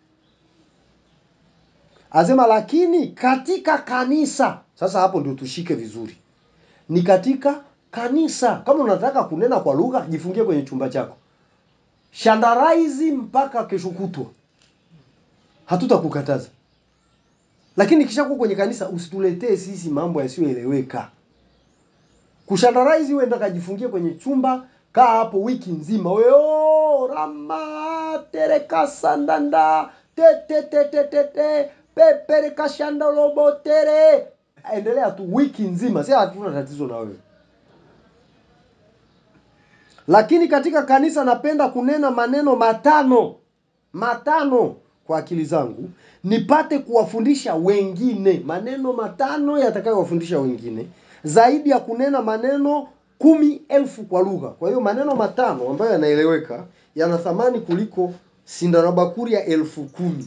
Asema lakini katika kanisa. Sasa hapo ndio tushike vizuri. Ni katika kanisa. Kama unataka kunena kwa lugha, jifungie kwenye chumba chako. Shandaraizi mpaka kesho kutwa. Hatutakukataza. Lakini kisha kuwa kwenye kanisa usituletee sisi mambo yasiyoeleweka. Kushandaraizi uenda kajifungie kwenye chumba, kaa hapo wiki nzima. Wewe rama tereka sandanda te pepere kashanda robotere. Endelea tu wiki nzima. Sasa hatuna tatizo na wewe. Lakini katika kanisa napenda kunena maneno matano kwa akili zangu, nipate kuwafundisha wengine. Maneno 5 yatakayowafundisha wengine, zaidi ya kunena maneno 10,000 kwa lugha. Kwa hiyo maneno 5 ambayo yanaeleweka yana thamani kuliko sindarabakuri ya 10,000.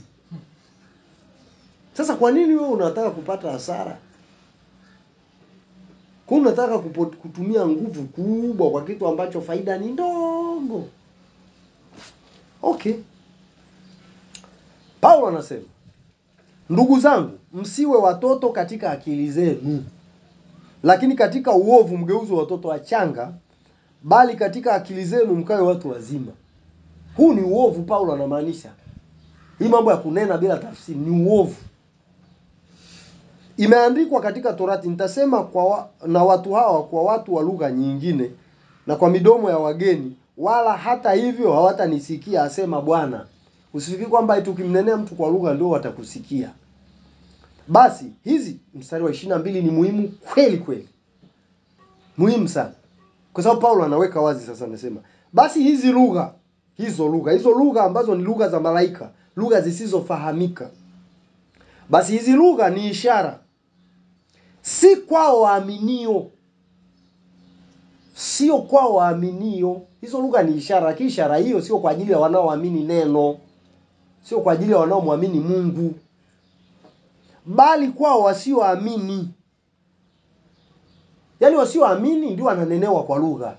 Sasa kwa nini wewe unataka kupata hasara? Kwa nini unataka kutumia nguvu kubwa kwa kitu ambacho faida ni ndogo? Okay. Paulo anasema, ndugu zangu, msiwe watoto katika akili zenu, lakini katika uovu mgeuzo watoto wachanga, bali katika akili zenu mkawe watu wazima. Huu ni uovu Paulo anamaanisha. Hii mambo ya kunena bila tafsiri ni uovu. Imeandikwa katika Torati, nitasema na watu hawa kwa watu wa lugha nyingine na kwa midomo ya wageni, wala hata hivyo hawatanisikia, asema Bwana. Usifikiri kwamba tukimnenea mtu kwa lugha ndio watakusikia. Basi hizi mstari wa 22 ni muhimu kweli kweli. Muhimu sana. Kwa sababu Paulo anaweka wazi sasa, anasema basi hizo lugha ambazo ni lugha za malaika, lugha zisizofahamika. Basi hizi lugha ni ishara, si kwao waaminio. Sio kwao waaminio. Hizo lugha ni ishara, lakini ishara hiyo sio kwa ajili ya wanaoamini neno. Sio kwa ajili ya wanaomwamini Mungu, bali kwao wasioamini. Yaani wasioamini ndio wananenewa kwa lugha.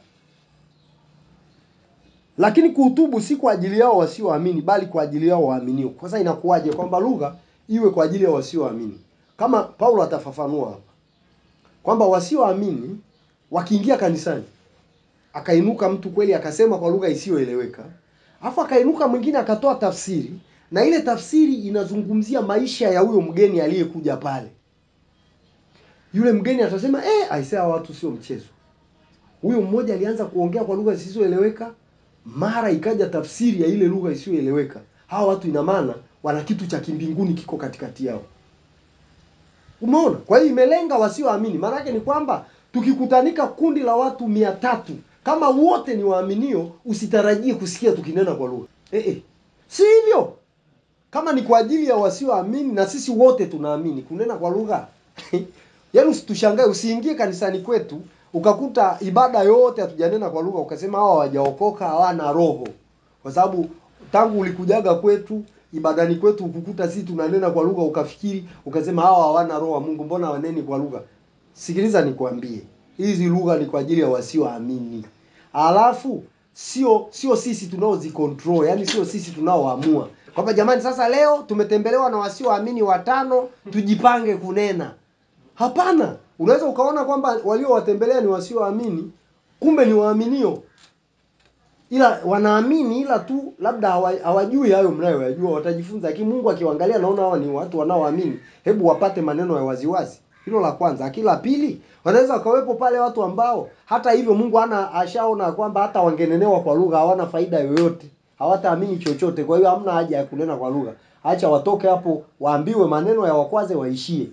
Lakini kuhutubu si kwa ajili yao wasioamini, bali kwa ajili yao waaminio. Sasa inakuwaje kwamba lugha iwe kwa ajili ya wasioamini? Kama Paulo atafafanua hapa kwamba wasioamini wakiingia kanisani, akainuka mtu kweli akasema kwa lugha isiyoeleweka, afu akainuka mwingine akatoa tafsiri, na ile tafsiri inazungumzia maisha ya huyo mgeni aliyekuja pale. Yule mgeni atasema aisee, watu sio mchezo. Huyo mmoja alianza kuongea kwa lugha zisizoeleweka, mara ikaja tafsiri ya ile lugha isiyoeleweka. Hawa watu ina maana wana kitu cha kimbinguni kiko katikati yao. Umeona? Kwa hiyo imelenga wasioamini. Maana yake ni kwamba tukikutanika kundi la watu 300, kama wote ni waaminio, usitarajie kusikia tukinena kwa lugha. Si hivyo. Kama ni kwa ajili ya wasioamini na sisi wote tunaamini, kunena kwa lugha. Yaani usitushangae, usiingie kanisani kwetu ukakuta ibada yote hatujanena kwa lugha ukasema hawa hawajaokoka, hawana roho. Kwa sababu tangu ulikujaga kwetu, ibadani kwetu ukukuta sisi tunanena kwa lugha, ukafikiri ukasema hawa hawana roho wa Mungu, mbona waneni kwa lugha? Sikiliza nikwambie, hizi lugha ni kwa ajili ya wasioamini. Alafu sio sisi tunaozicontrol, yani sio sisi tunaoamua kwamba jamani sasa leo tumetembelewa na wasioamini 5, tujipange kunena. Hapana. Unaweza ukaona kwamba waliowatembelea ni wasioamini, kumbe ni waaminio. Ila wanaamini, ila tu labda hawajui hayo mnayoyajua, watajifunza. Lakini Mungu akiwaangalia naona hawa ni watu wanaoamini, hebu wapate maneno ya waziwazi. Hilo la kwanza. Akila pili, wanaweza wakawepo pale watu ambao hata hivyo Mungu ashaona kwamba hata wangenenewa kwa lugha hawana faida yoyote, hawataamini chochote, kwa hiyo hamna haja ya kunena kwa lugha. acha watoke hapo waambiwe maneno ya wakwaze waishie.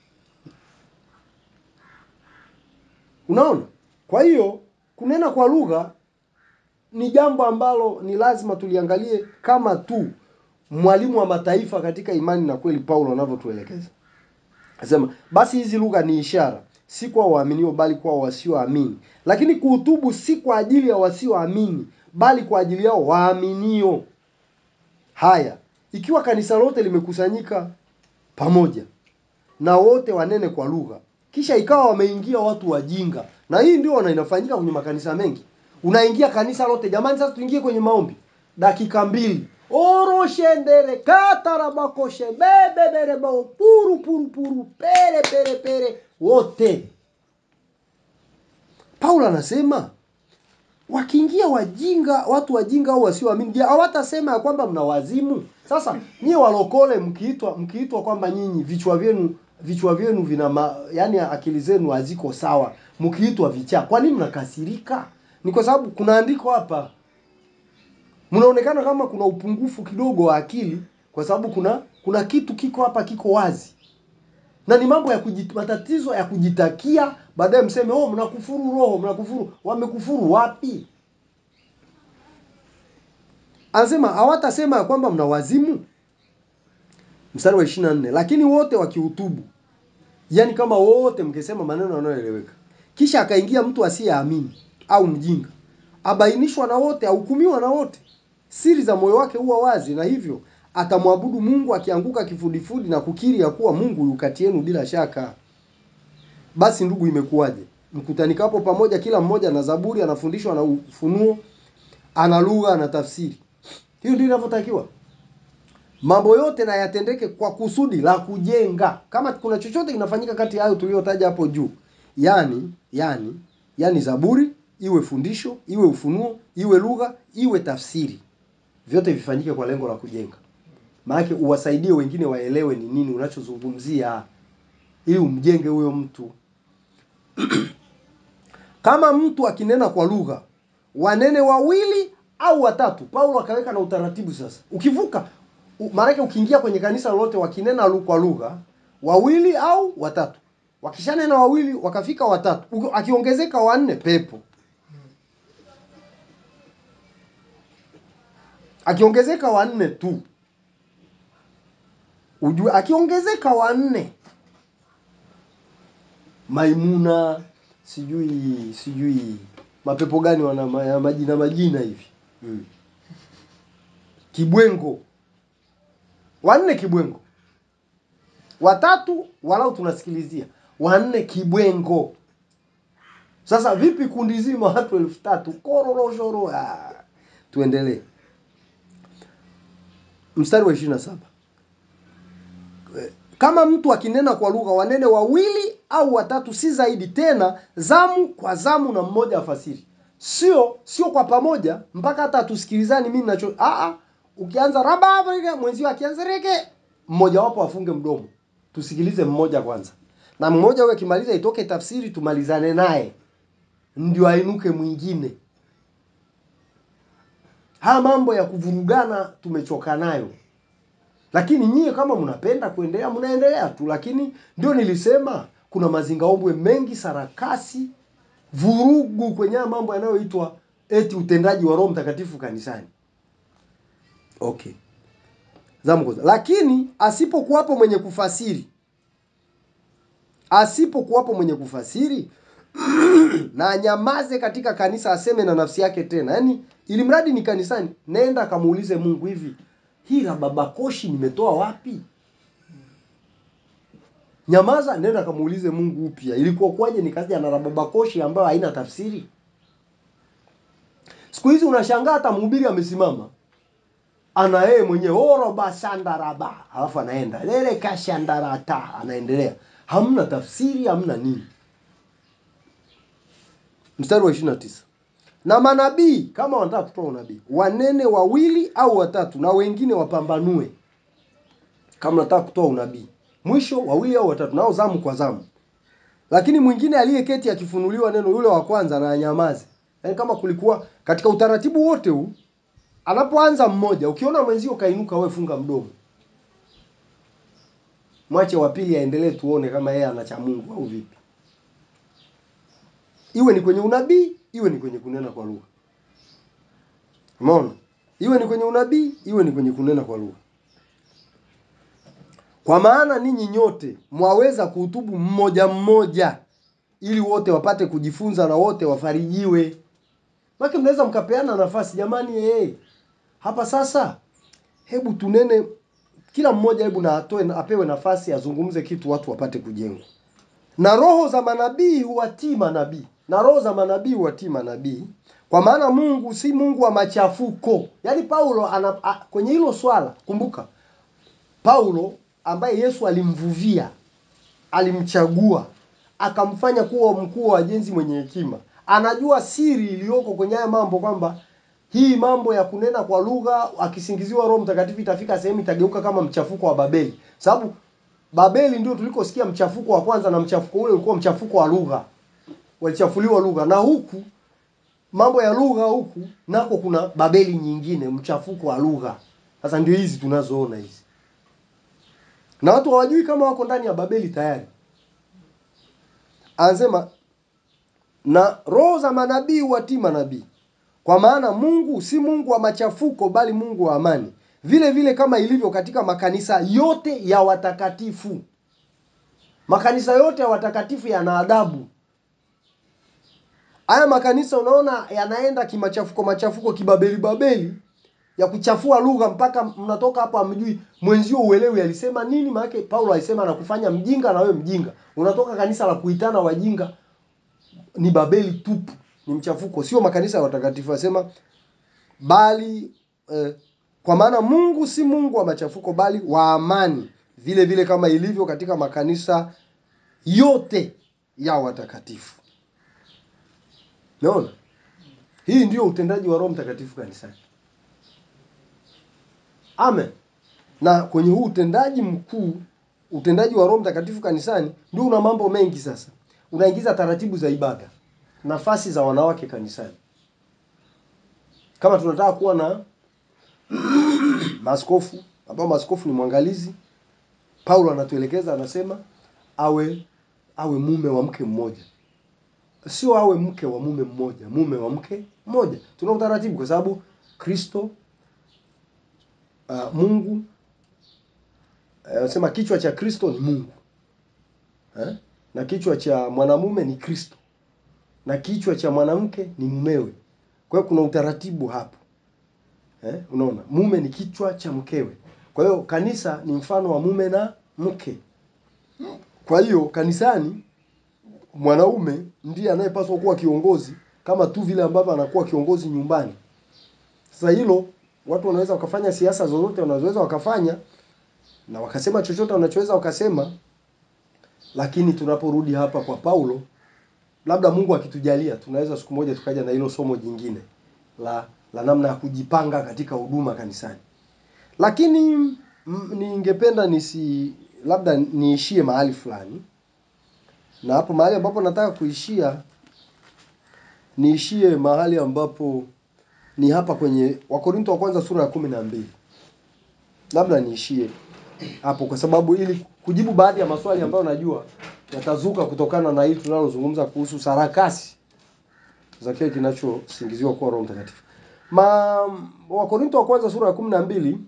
Unaona? Kwa hiyo kunena kwa lugha ni jambo ambalo ni lazima tuliangalie kama tu mwalimu wa mataifa katika imani na kweli Paulo anavyotuelekeza. Anasema basi hizi lugha ni ishara, si kwa waaminio bali kwa wasioamini. Lakini kuhutubu si kwa ajili ya wasioamini bali kwa ajili yao waaminio. Haya, ikiwa kanisa lote limekusanyika pamoja na wote wanene kwa lugha, kisha ikawa wameingia watu wajinga. Na hii ndio inafanyika kwenye makanisa mengi. Unaingia kanisa lote, jamani sasa tuingie kwenye maombi. Dakika 2. Oro shendere katarabako shebebebere bao puru pere wote. Paulo anasema wakiingia wajinga, watu wajinga au wasioamini, hawatasema ya kwamba mna wazimu. Sasa nyie walokole mkiitwa kwamba nyinyi vichwa vyenu vina yani akili zenu haziko sawa, mkiitwa vichaa, kwa nini mnakasirika? Ni kwa sababu kuna andiko hapa. Mnaonekana kama kuna upungufu kidogo wa akili kwa sababu kuna kitu kiko hapa kiko wazi. Na ni mambo ya matatizo ya kujitakia, baadaye mseme mnakufuru roho, mnakufuru. Wamekufuru wapi? Anasema hawatasema ya kwamba mna wazimu. Mstari wa 24, lakini wote wakihutubu. Yaani kama wote mkisema maneno yanayoeleweka. Kisha akaingia mtu asiyeamini au mjinga, abainishwa na wote, ahukumiwa na wote. Siri za moyo wake huwa wazi, na hivyo atamwabudu Mungu akianguka kifudifudi na kukiri ya kuwa Mungu yu kati yenu bila shaka. Basi ndugu, imekuwaje? Mkutanikapo pamoja, kila mmoja na zaburi, anafundishwa na ufunuo, ana lugha na tafsiri. Hiyo ndio inavyotakiwa. Mambo yote na yatendeke kwa kusudi la kujenga. Kama kuna chochote kinafanyika kati ya hayo tuliyotaja hapo juu, yani zaburi, iwe fundisho, iwe ufunuo, iwe lugha, iwe tafsiri, vyote vifanyike kwa lengo la kujenga. Maana uwasaidie wengine waelewe ni nini unachozungumzia, ili umjenge huyo mtu. Kama mtu akinena kwa lugha, wanene 2 au 3. Paulo akaweka na utaratibu sasa. Ukivuka, maana ukiingia kwenye kanisa lolote wakinena kwa lugha 2 au 3. Wakishanena 2 wakafika 3, akiongezeka 4 pepo. Akiongezeka 4 tu. Ujue akiongezeka 4, Maimuna, sijui mapepo gani wana majina hivi. Kibwengo. 4 kibwengo. 3 walau tunasikilizia. 4 kibwengo. Sasa vipi kundi zima watu 3000? Kororoshoro. Tuendelee. Mstari wa 27. Kama mtu akinena kwa lugha, wanene 2 au 3, si zaidi, tena zamu kwa zamu na mmoja afasiri. Sio kwa pamoja mpaka hata tusikilizani mimi ninacho. Ukianza raba mwenzio akianza reke, mmoja wapo afunge mdomo. Tusikilize mmoja kwanza. Na mmoja wewe kimaliza itoke tafsiri, tumalizane naye. Ndio ainuke mwingine. Mambo ya kuvurugana tumechoka nayo. Lakini nyie kama mnapenda kuendelea, mnaendelea tu. Lakini ndio nilisema kuna mazingaombwe mengi, sarakasi, vurugu kwenye mambo yanayoitwa eti utendaji wa Roho Mtakatifu kanisani. Okay. Lakini asipokuwapo mwenye kufasiri na anyamaze katika kanisa, aseme na nafsi yake tena. Yaani ili mradi ni kanisani, nenda kamuulize Mungu, hivi hii rababakoshi nimetoa wapi? Nyamaza, nenda kamuulize Mungu upya. Ilikuwa kwaje nikaja na rababakoshi ambayo haina tafsiri? Siku hizi unashangaa hata mhubiri amesimama, ana yeye mwenyewe oroba sandaraba, alafu anaenda lele kashandarata, anaendelea. Hamna tafsiri, hamna nini. Mstari wa 29. Na manabii kama wanataka kutoa unabii, wanene 2 au 3, na wengine wapambanue. Kama nataka kutoa unabii, mwisho 2 au 3, nao zamu kwa zamu. Lakini mwingine aliyeketi akifunuliwa neno, yule wa kwanza na anyamaze. Yaani kama kulikuwa katika utaratibu wote huu, anapoanza mmoja, ukiona mwenzio kainuka, wewe funga mdomo. Mwache wa pili aendelee, tuone kama yeye ana cha Mungu au vipi. Iwe ni kwenye unabii, iwe ni kwenye kunena kwa lugha. Umeona? Iwe ni kwenye unabii, iwe ni kwenye kunena kwa lugha. Kwa maana ninyi nyote mwaweza kuhutubu mmoja mmoja, ili wote wapate kujifunza na wote wafarijiwe. Maki mnaweza mkapeana nafasi, jamani hapa sasa hebu tunene, kila mmoja hebu na apewe nafasi azungumze kitu, watu wapate kujengwa. Na roho za manabii huwatii manabii. Na roho za manabii huwatii manabii. Kwa maana Mungu si Mungu wa machafuko. Yaani Paulo kwenye hilo swala, kumbuka Paulo ambaye Yesu alimvuvia, alimchagua, akamfanya kuwa mkuu wa wajenzi mwenye hekima. Anajua siri iliyoko kwenye haya mambo, kwamba hii mambo ya kunena kwa lugha akisingiziwa Roho Mtakatifu itafika sehemu itageuka kama mchafuko wa Babeli. Sababu Babeli ndio tulikosikia mchafuko wa kwanza, na mchafuko ule ulikuwa mchafuko wa lugha. Walichafuliwa lugha, na huku mambo ya lugha huku nako kuna Babeli nyingine, mchafuko wa lugha. Sasa ndio hizi tunazoona hizi. Na watu hawajui kama wako ndani ya Babeli tayari. Anasema na roho za manabii huwatii manabii. Kwa maana Mungu si Mungu wa machafuko, bali Mungu wa amani. Vile vile kama ilivyo katika makanisa yote ya watakatifu. Makanisa yote ya watakatifu yana adabu. Haya makanisa unaona yanaenda kimachafuko kibabeli ya kuchafua lugha, mpaka mnatoka hapa hamjui mwenzio uelewi alisema nini. Maana Paulo alisema anakufanya mjinga na wewe mjinga. Unatoka kanisa la kuitana wajinga, ni Babeli tupu, ni mchafuko. Sio makanisa ya watakatifu. Anasema bali kwa maana Mungu si Mungu wa machafuko, bali wa amani. Vile vile kama ilivyo katika makanisa yote ya watakatifu. Naona hii ndio utendaji wa Roho Mtakatifu kanisani. Amen. Na kwenye huu utendaji mkuu, utendaji wa Roho Mtakatifu kanisani, ndio una mambo mengi sasa. Unaingiza taratibu za ibada, nafasi za wanawake kanisani. Kama tunataka kuwa na maaskofu, ambao maaskofu ni mwangalizi, Paulo anatuelekeza, anasema awe mume wa mke mmoja. Sio awe mke wa mume mmoja, mume wa mke mmoja. Tuna utaratibu kwa sababu Kristo Mungu anasema kichwa cha Kristo ni Mungu. Na kichwa cha mwanamume ni Kristo. Na kichwa cha mwanamke ni mumewe. Kwa hiyo kuna utaratibu hapo. Unaona, mume ni kichwa cha mkewe. Kwa hiyo kanisa ni mfano wa mume na mke. Kwa hiyo kanisani mwanaume ndiye anayepaswa kuwa kiongozi, kama tu vile ambavyo anakuwa kiongozi nyumbani. Sasa hilo watu wanaweza wakafanya siasa zozote wanazoweza wakafanya, na wakasema chochote wanachoweza wakasema, lakini tunaporudi hapa kwa Paulo, labda Mungu akitujalia tunaweza siku moja tukaja na hilo somo jingine la namna ya kujipanga katika huduma kanisani. Lakini ningependa labda niishie mahali fulani. Na hapo mahali ambapo nataka kuishia, niishie mahali ambapo ni hapa kwenye Wakorintho wa kwanza sura ya 12. Labda niishie hapo kwa sababu ili kujibu baadhi ya maswali ambayo najua yatazuka kutokana na hili tunalozungumza kuhusu sarakasi za kile kinachosingiziwa kwa Roho Mtakatifu. Wakorintho wa kwanza sura ya 12,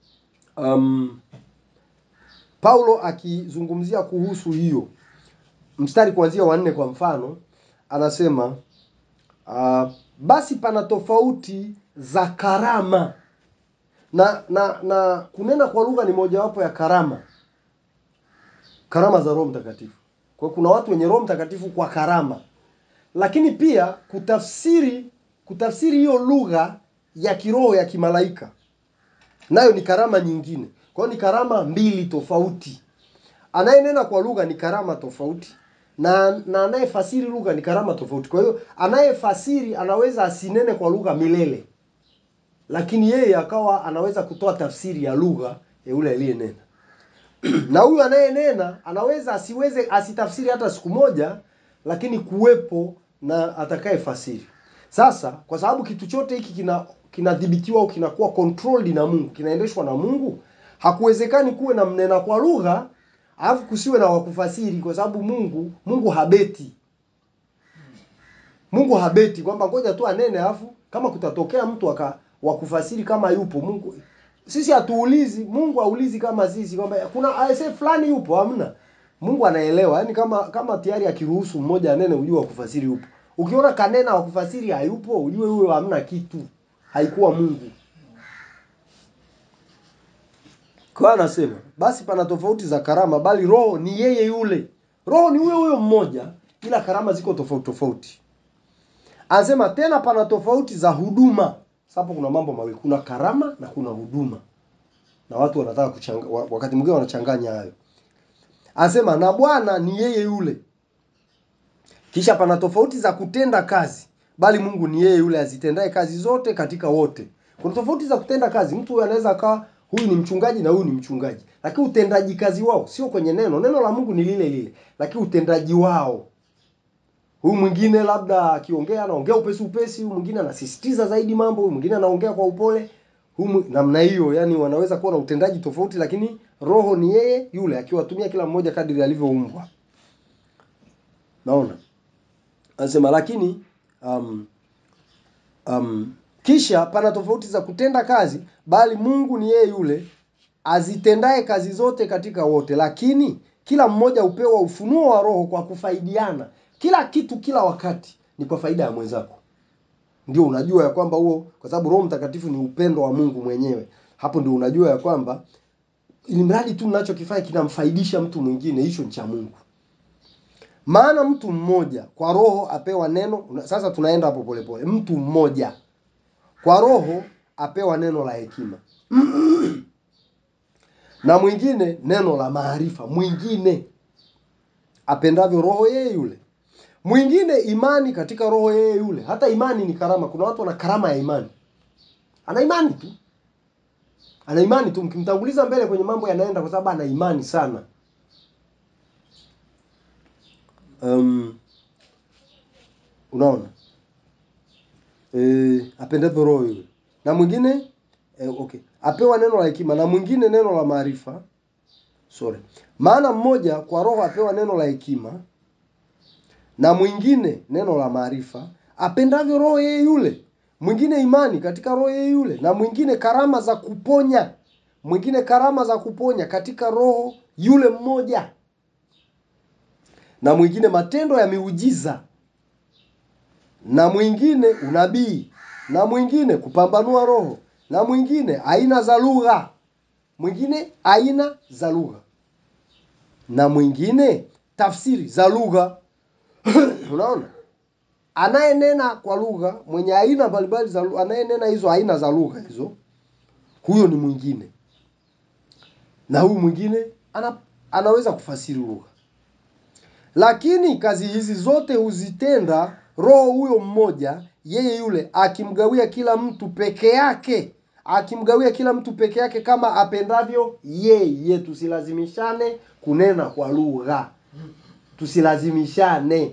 Paulo akizungumzia kuhusu hiyo, mstari kuanzia wa 4 kwa mfano, anasema basi pana tofauti za karama. Na kunena kwa lugha ni mojawapo ya karama za Roho Mtakatifu. Kwa hiyo kuna watu wenye Roho Mtakatifu kwa karama. Lakini pia kutafsiri hiyo lugha ya kiroho ya kimalaika, nayo ni karama nyingine. Kwa hiyo ni karama mbili tofauti. Anayenena kwa lugha ni karama tofauti, na anayefasiri lugha ni karama tofauti. Kwa hiyo anayefasiri anaweza asinene kwa lugha milele, lakini yeye akawa anaweza kutoa tafsiri ya lugha ya yule aliyenena. Na huyu anayenena anaweza asitafsiri hata siku moja, lakini kuwepo na atakayefasiri. Sasa kwa sababu kitu chote hiki kinadhibitiwa au kinakuwa controlled na Mungu, kinaendeshwa na Mungu, hakuwezekani kuwe na mnena kwa lugha Alafu kusiwe na wakufasiri, kwa sababu Mungu habeti. Mungu habeti kwamba ngoja tu anene, alafu kama kutatokea mtu wakufasiri kama yupo Mungu. Sisi hatuulizi, Mungu haulizi kama sisi kwamba kuna aise fulani yupo, hamna. Mungu anaelewa. Yaani kama tayari akiruhusu mmoja anene, ujue wakufasiri yupo. Ukiona kanena wakufasiri hayupo, ujue huyo hamna kitu. Haikuwa Mungu. Kwa anasema, basi pana tofauti za karama, bali Roho ni yeye yule. Roho ni huyo mmoja, ila karama ziko tofauti tofauti. Anasema tena pana tofauti za huduma. Sababu kuna mambo mawili, kuna karama na kuna huduma. Na watu wanataka wakati mwingine wanachanganya hayo. Anasema na Bwana ni yeye yule. Kisha pana tofauti za kutenda kazi, bali Mungu ni yeye yule azitendaye kazi zote katika wote. Kuna tofauti za kutenda kazi. Mtu anaweza kaa huyu ni mchungaji na huyu ni mchungaji, lakini utendaji kazi wao sio kwenye neno la Mungu ni lile lile, lakini utendaji wao. Huyu mwingine labda akiongea anaongea upesi, huyu mwingine anasisitiza zaidi mambo, huyu mwingine anaongea kwa upole. Namna hiyo, yani wanaweza kuwa na utendaji tofauti, lakini Roho ni yeye yule akiwatumia kila mmoja kadiri alivyoumbwa. Naona anasema lakini kisha pana tofauti za kutenda kazi, bali Mungu ni yeye yule azitendaye kazi zote katika wote, lakini kila mmoja upewa ufunuo wa Roho kwa kufaidiana. Kila kitu kila wakati ni kwa faida ya mwenzako. Ndio unajua ya kwamba huo, kwa sababu Roho Mtakatifu ni upendo wa Mungu mwenyewe. Hapo ndio unajua ya kwamba ili mradi tu ninachokifanya kinamfaidisha mtu mwingine, hicho ni cha Mungu. Maana mtu mmoja kwa Roho apewa neno. Sasa tunaenda hapo polepole. Mtu mmoja kwa Roho apewa neno la hekima. Na mwingine neno la maarifa. Mwingine apendavyo Roho yeye yule. Mwingine imani katika Roho yeye yule. Hata imani ni karama. Kuna watu wana karama ya imani. Ana imani tu. Mkimtanguliza mbele kwenye mambo yanaenda, kwa sababu ana imani sana. Unaona? Apendavyo Roho yule. Na mwingine apewa neno la hekima, na mwingine neno la maarifa. Maana mmoja kwa Roho apewa neno la hekima, na mwingine neno la maarifa, apendavyo Roho yeye yule. Mwingine imani katika Roho yeye yule, na mwingine karama za kuponya. Mwingine karama za kuponya katika Roho yule mmoja. Na mwingine matendo ya miujiza. Na mwingine unabii. Na mwingine kupambanua roho. Na mwingine aina za lugha. Na mwingine tafsiri za lugha. Unaona? Anayenena kwa lugha, mwenye aina mbalimbali za lugha, anayenena hizo aina za lugha hizo, huyo ni mwingine. Na huyu mwingine anaweza kufasiri lugha. Lakini kazi hizi zote huzitenda Roho huyo mmoja, yeye yule, akimgawia kila mtu peke yake kama apendavyo yeye. Tusilazimishane kunena kwa lugha. Tusilazimishane.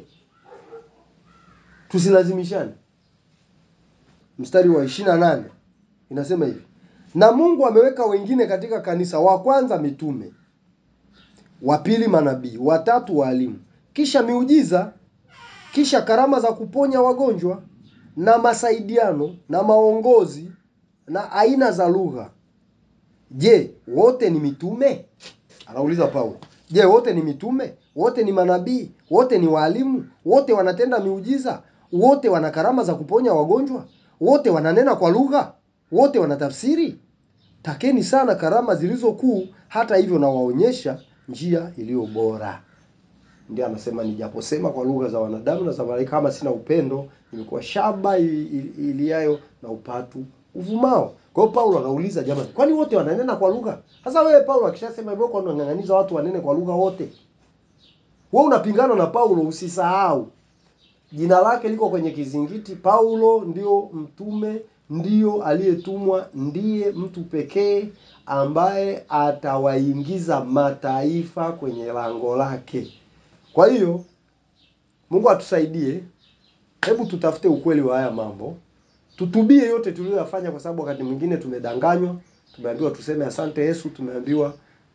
Mstari wa 28 inasema hivi: na Mungu ameweka wengine katika kanisa, wa kwanza mitume, wa pili manabii, wa tatu walimu, kisha miujiza, kisha karama za kuponya wagonjwa, na masaidiano, na maongozi, na aina za lugha. Je, wote ni mitume? Anauliza Paulo. Je, wote ni mitume? Wote ni manabii? Wote ni walimu? Wote wanatenda miujiza? Wote wana karama za kuponya wagonjwa? Wote wananena kwa lugha? Wote wanatafsiri? Takeni sana karama zilizo kuu, hata hivyo na waonyesha njia iliyo bora. Ndio anasema nijaposema kwa lugha za wanadamu na za malaika, kama sina upendo, nimekuwa shaba iliayo na upatu uvumao. Kwa hiyo Paulo anauliza, jamani, kwani wote wananena kwa lugha? Sasa wewe Paulo akishasema hivyo, kwa nini unang'ang'aniza watu wanene kwa lugha wote? Wewe unapingana na Paulo. Usisahau jina lake liko kwenye kizingiti. Paulo ndio mtume, ndio aliyetumwa, ndiye mtu pekee ambaye atawaingiza mataifa kwenye lango lake. Kwa hiyo Mungu atusaidie. Hebu tutafute ukweli wa haya mambo. Tutubie yote tuliyoyafanya, kwa sababu wakati mwingine tumedanganywa. Tumeambiwa tuseme asante Yesu, tumeambiwa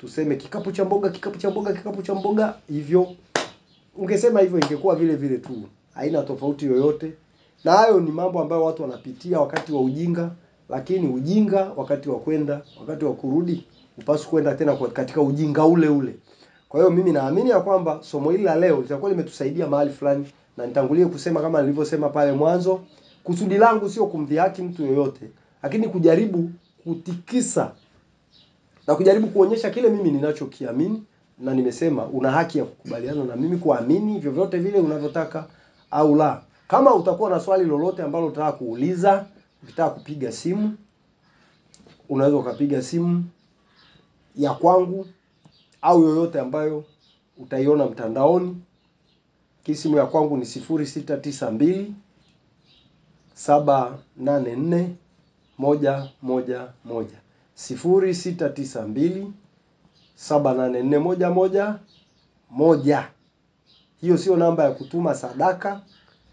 tuseme kikapu cha mboga hivyo. Ungesema hivyo ingekuwa vile vile tu. Haina tofauti yoyote. Na hayo ni mambo ambayo watu wanapitia wakati wa ujinga, lakini ujinga wakati wa kwenda, wakati wa kurudi, upaswi kwenda tena katika ujinga ule ule. Kwa hiyo mimi naamini ya kwamba somo hili la leo litakuwa limetusaidia mahali fulani, na nitangulie kusema kama nilivyosema pale mwanzo, kusudi langu sio kumdhihaki mtu yoyote, lakini kujaribu kutikisa na kujaribu kuonyesha kile mimi ninachokiamini, na nimesema una haki ya kukubaliana na mimi kuamini vyovyote vile unavyotaka au la. Kama utakuwa na swali lolote ambalo unataka kuuliza, ukitaka kupiga simu, unaweza ukapiga simu ya kwangu au yoyote ambayo utaiona mtandaoni. Simu ya kwangu ni 0692 784 111. 0692 784 111. Hiyo sio namba ya kutuma sadaka.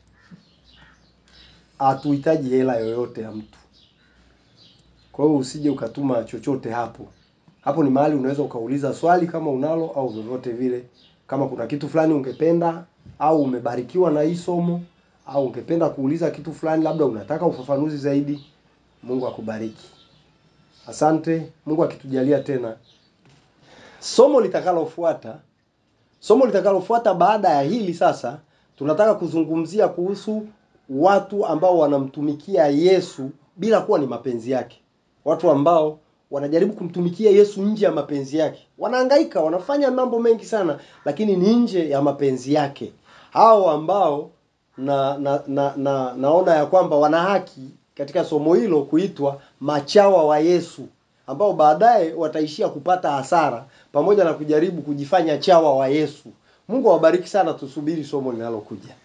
Hatuhitaji hela yoyote ya mtu. Kwa hiyo usije ukatuma chochote hapo. Hapo ni mahali unaweza ukauliza swali kama unalo au vyovyote vile. Kama kuna kitu fulani ungependa au umebarikiwa na hii somo au ungependa kuuliza kitu fulani, labda unataka ufafanuzi zaidi, Mungu akubariki. Asante. Mungu akitujalia tena. Somo litakalofuata baada ya hili sasa, tunataka kuzungumzia kuhusu watu ambao wanamtumikia Yesu bila kuwa ni mapenzi yake. Watu ambao wanajaribu kumtumikia Yesu nje ya mapenzi yake. Wanahangaika, wanafanya mambo mengi sana, lakini ni nje ya mapenzi yake. Hao ambao naona ya kwamba wana haki katika somo hilo kuitwa machawa wa Yesu, ambao baadaye wataishia kupata hasara pamoja na kujaribu kujifanya chawa wa Yesu. Mungu awabariki sana, tusubiri somo linalokuja.